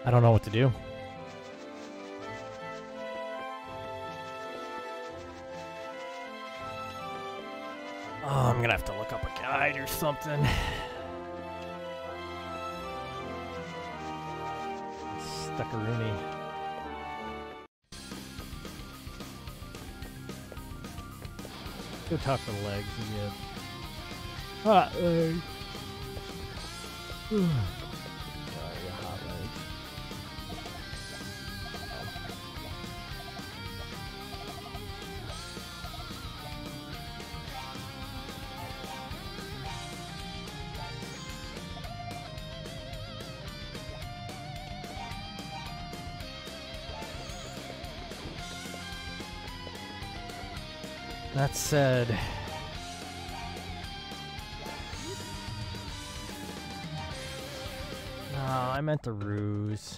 I don't know what to do. Oh, I'm gonna have to look up a guide or something. Stuckaroony. Go talk to the legs again. Hot legs. Sorry, hot legs. That said, no, I meant the ruse.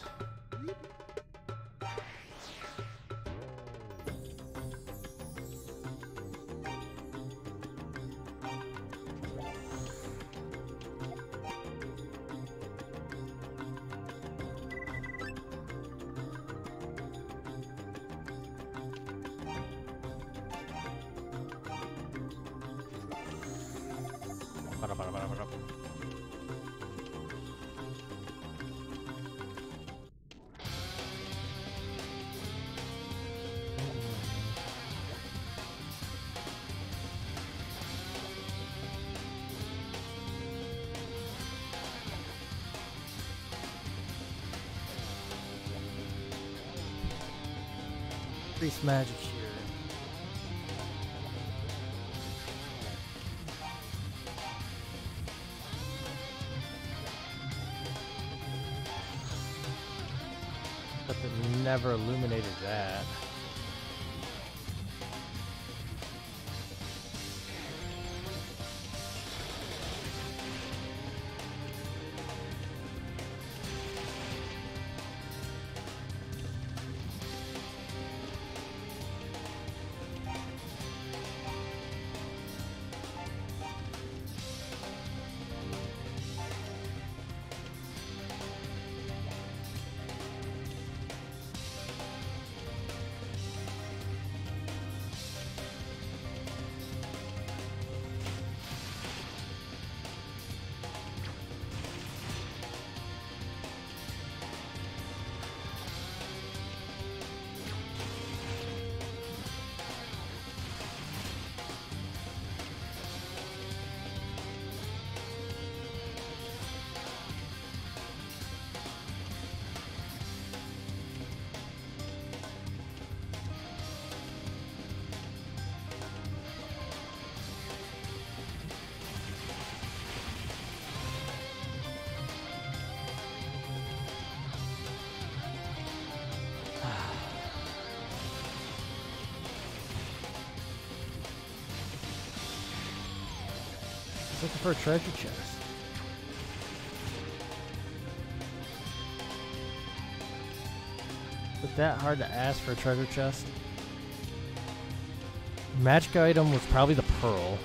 Increase magic here. But they never illuminated that. Looking for a treasure chest. Is it that hard to ask for a treasure chest? Magic item was probably the pearl.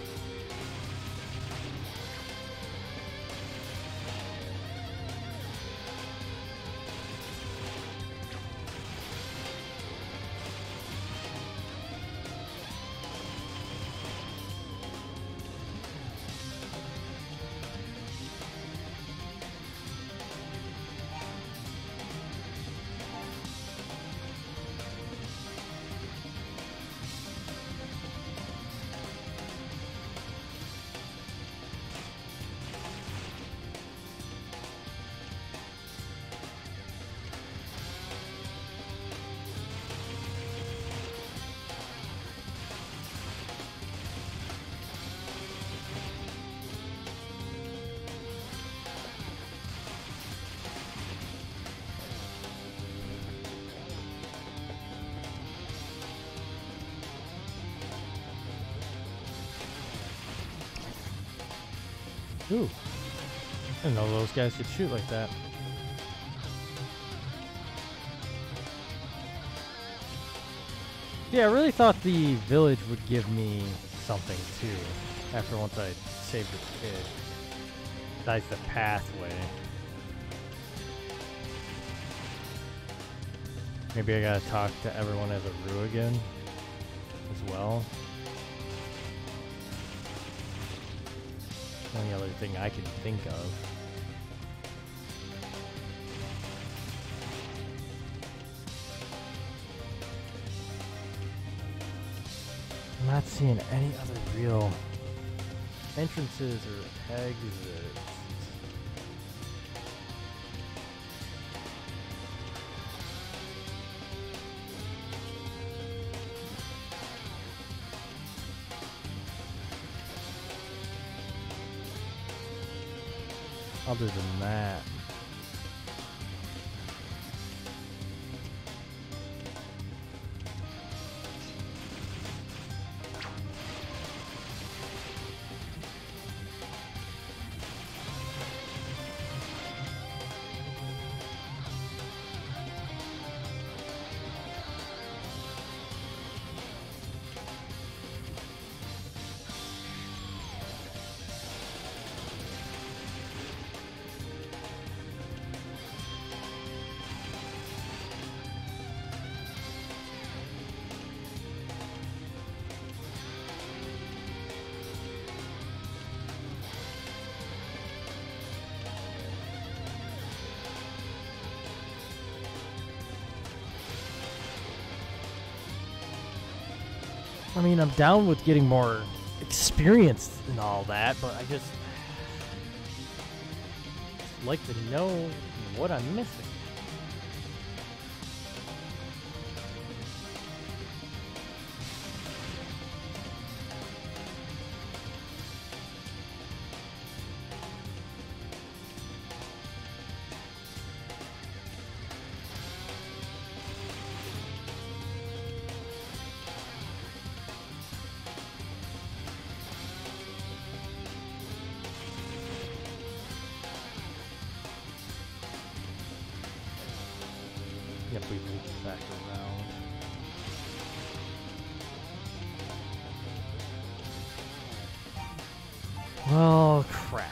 Ooh. I didn't know those guys could shoot like that. Yeah, I really thought the village would give me something too, after once I saved the kid. Besides the pathway. Maybe I gotta talk to everyone as a Roo again as well. The only other thing I can think of. I'm not seeing any other real entrances or exits. Other than that, I mean, I'm down with getting more experience and all that, but I just like to know what I'm missing. Yep, we moved back around. Oh, crap.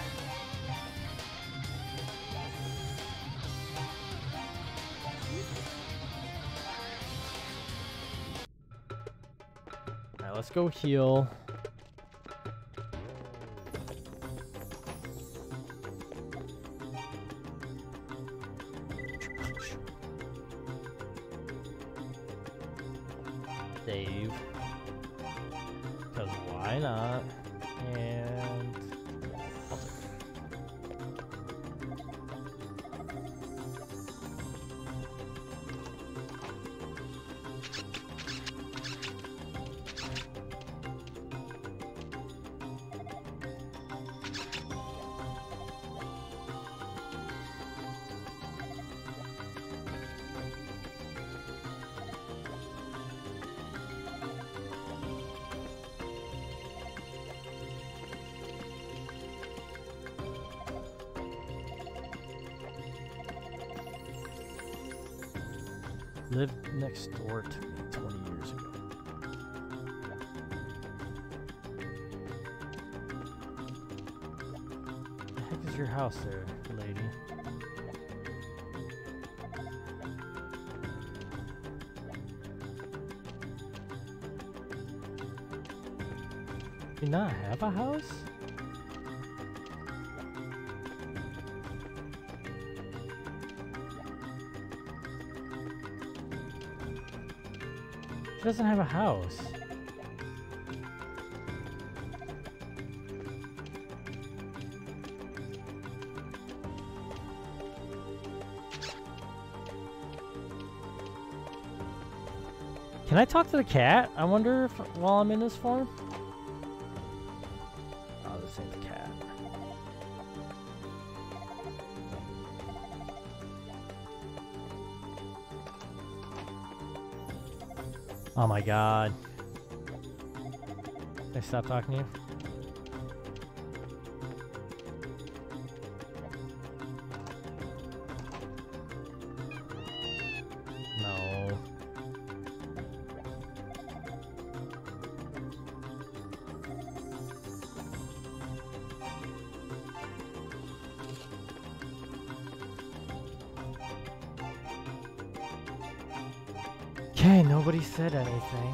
Alright, let's go heal. Save. Because why not? And... lived next door to me twenty years ago. What the heck is your house there, lady? Do you not have a house? She doesn't have a house. Can I talk to the cat? I wonder if while I'm in this form. Oh, this ain't the cat. Oh my god. Can I stop talking to you? No. Okay, nobody said anything.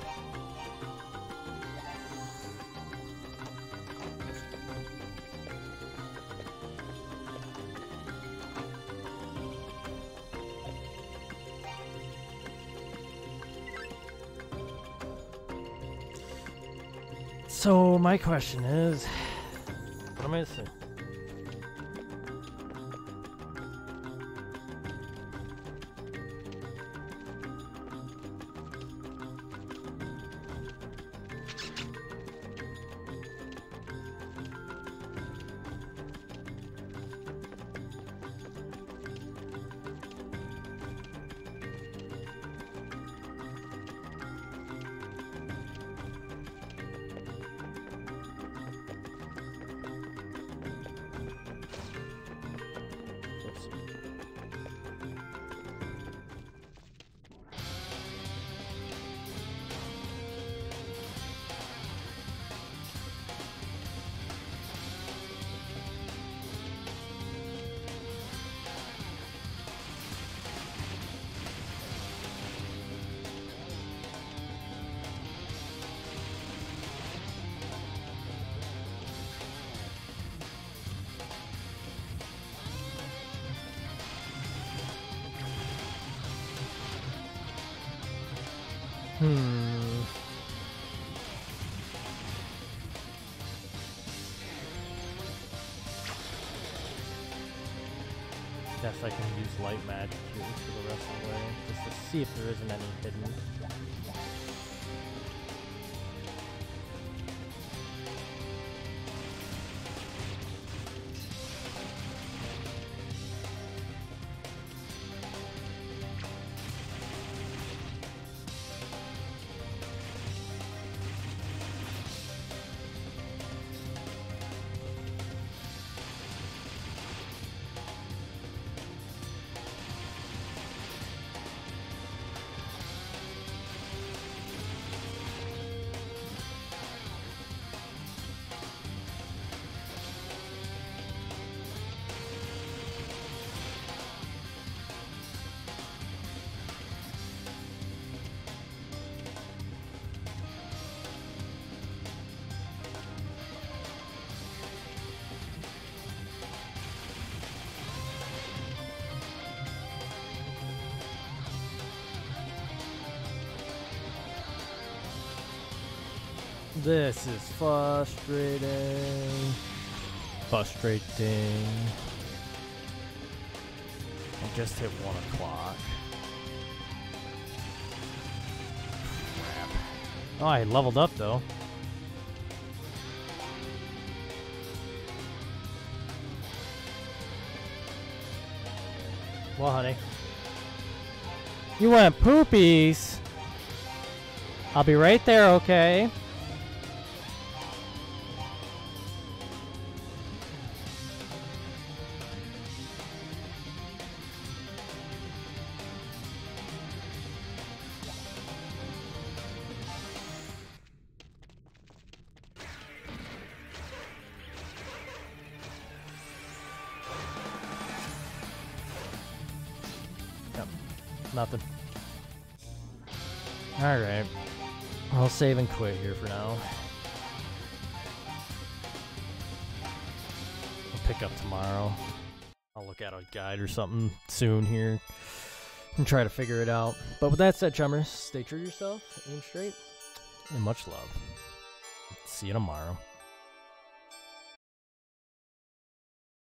So my question is, what am I missing? Hmm. Guess I can use light magic here for the rest of the way, just to see if there isn't any hidden. This is frustrating. Frustrating. I just hit one o'clock. Crap. Oh, I leveled up though. Well, honey. You want poopies? I'll be right there, okay? Nothing. Alright. I'll save and quit here for now. I'll pick up tomorrow. I'll look at a guide or something soon here and try to figure it out. But with that said, chummers, stay true to yourself, aim straight, and much love. See you tomorrow.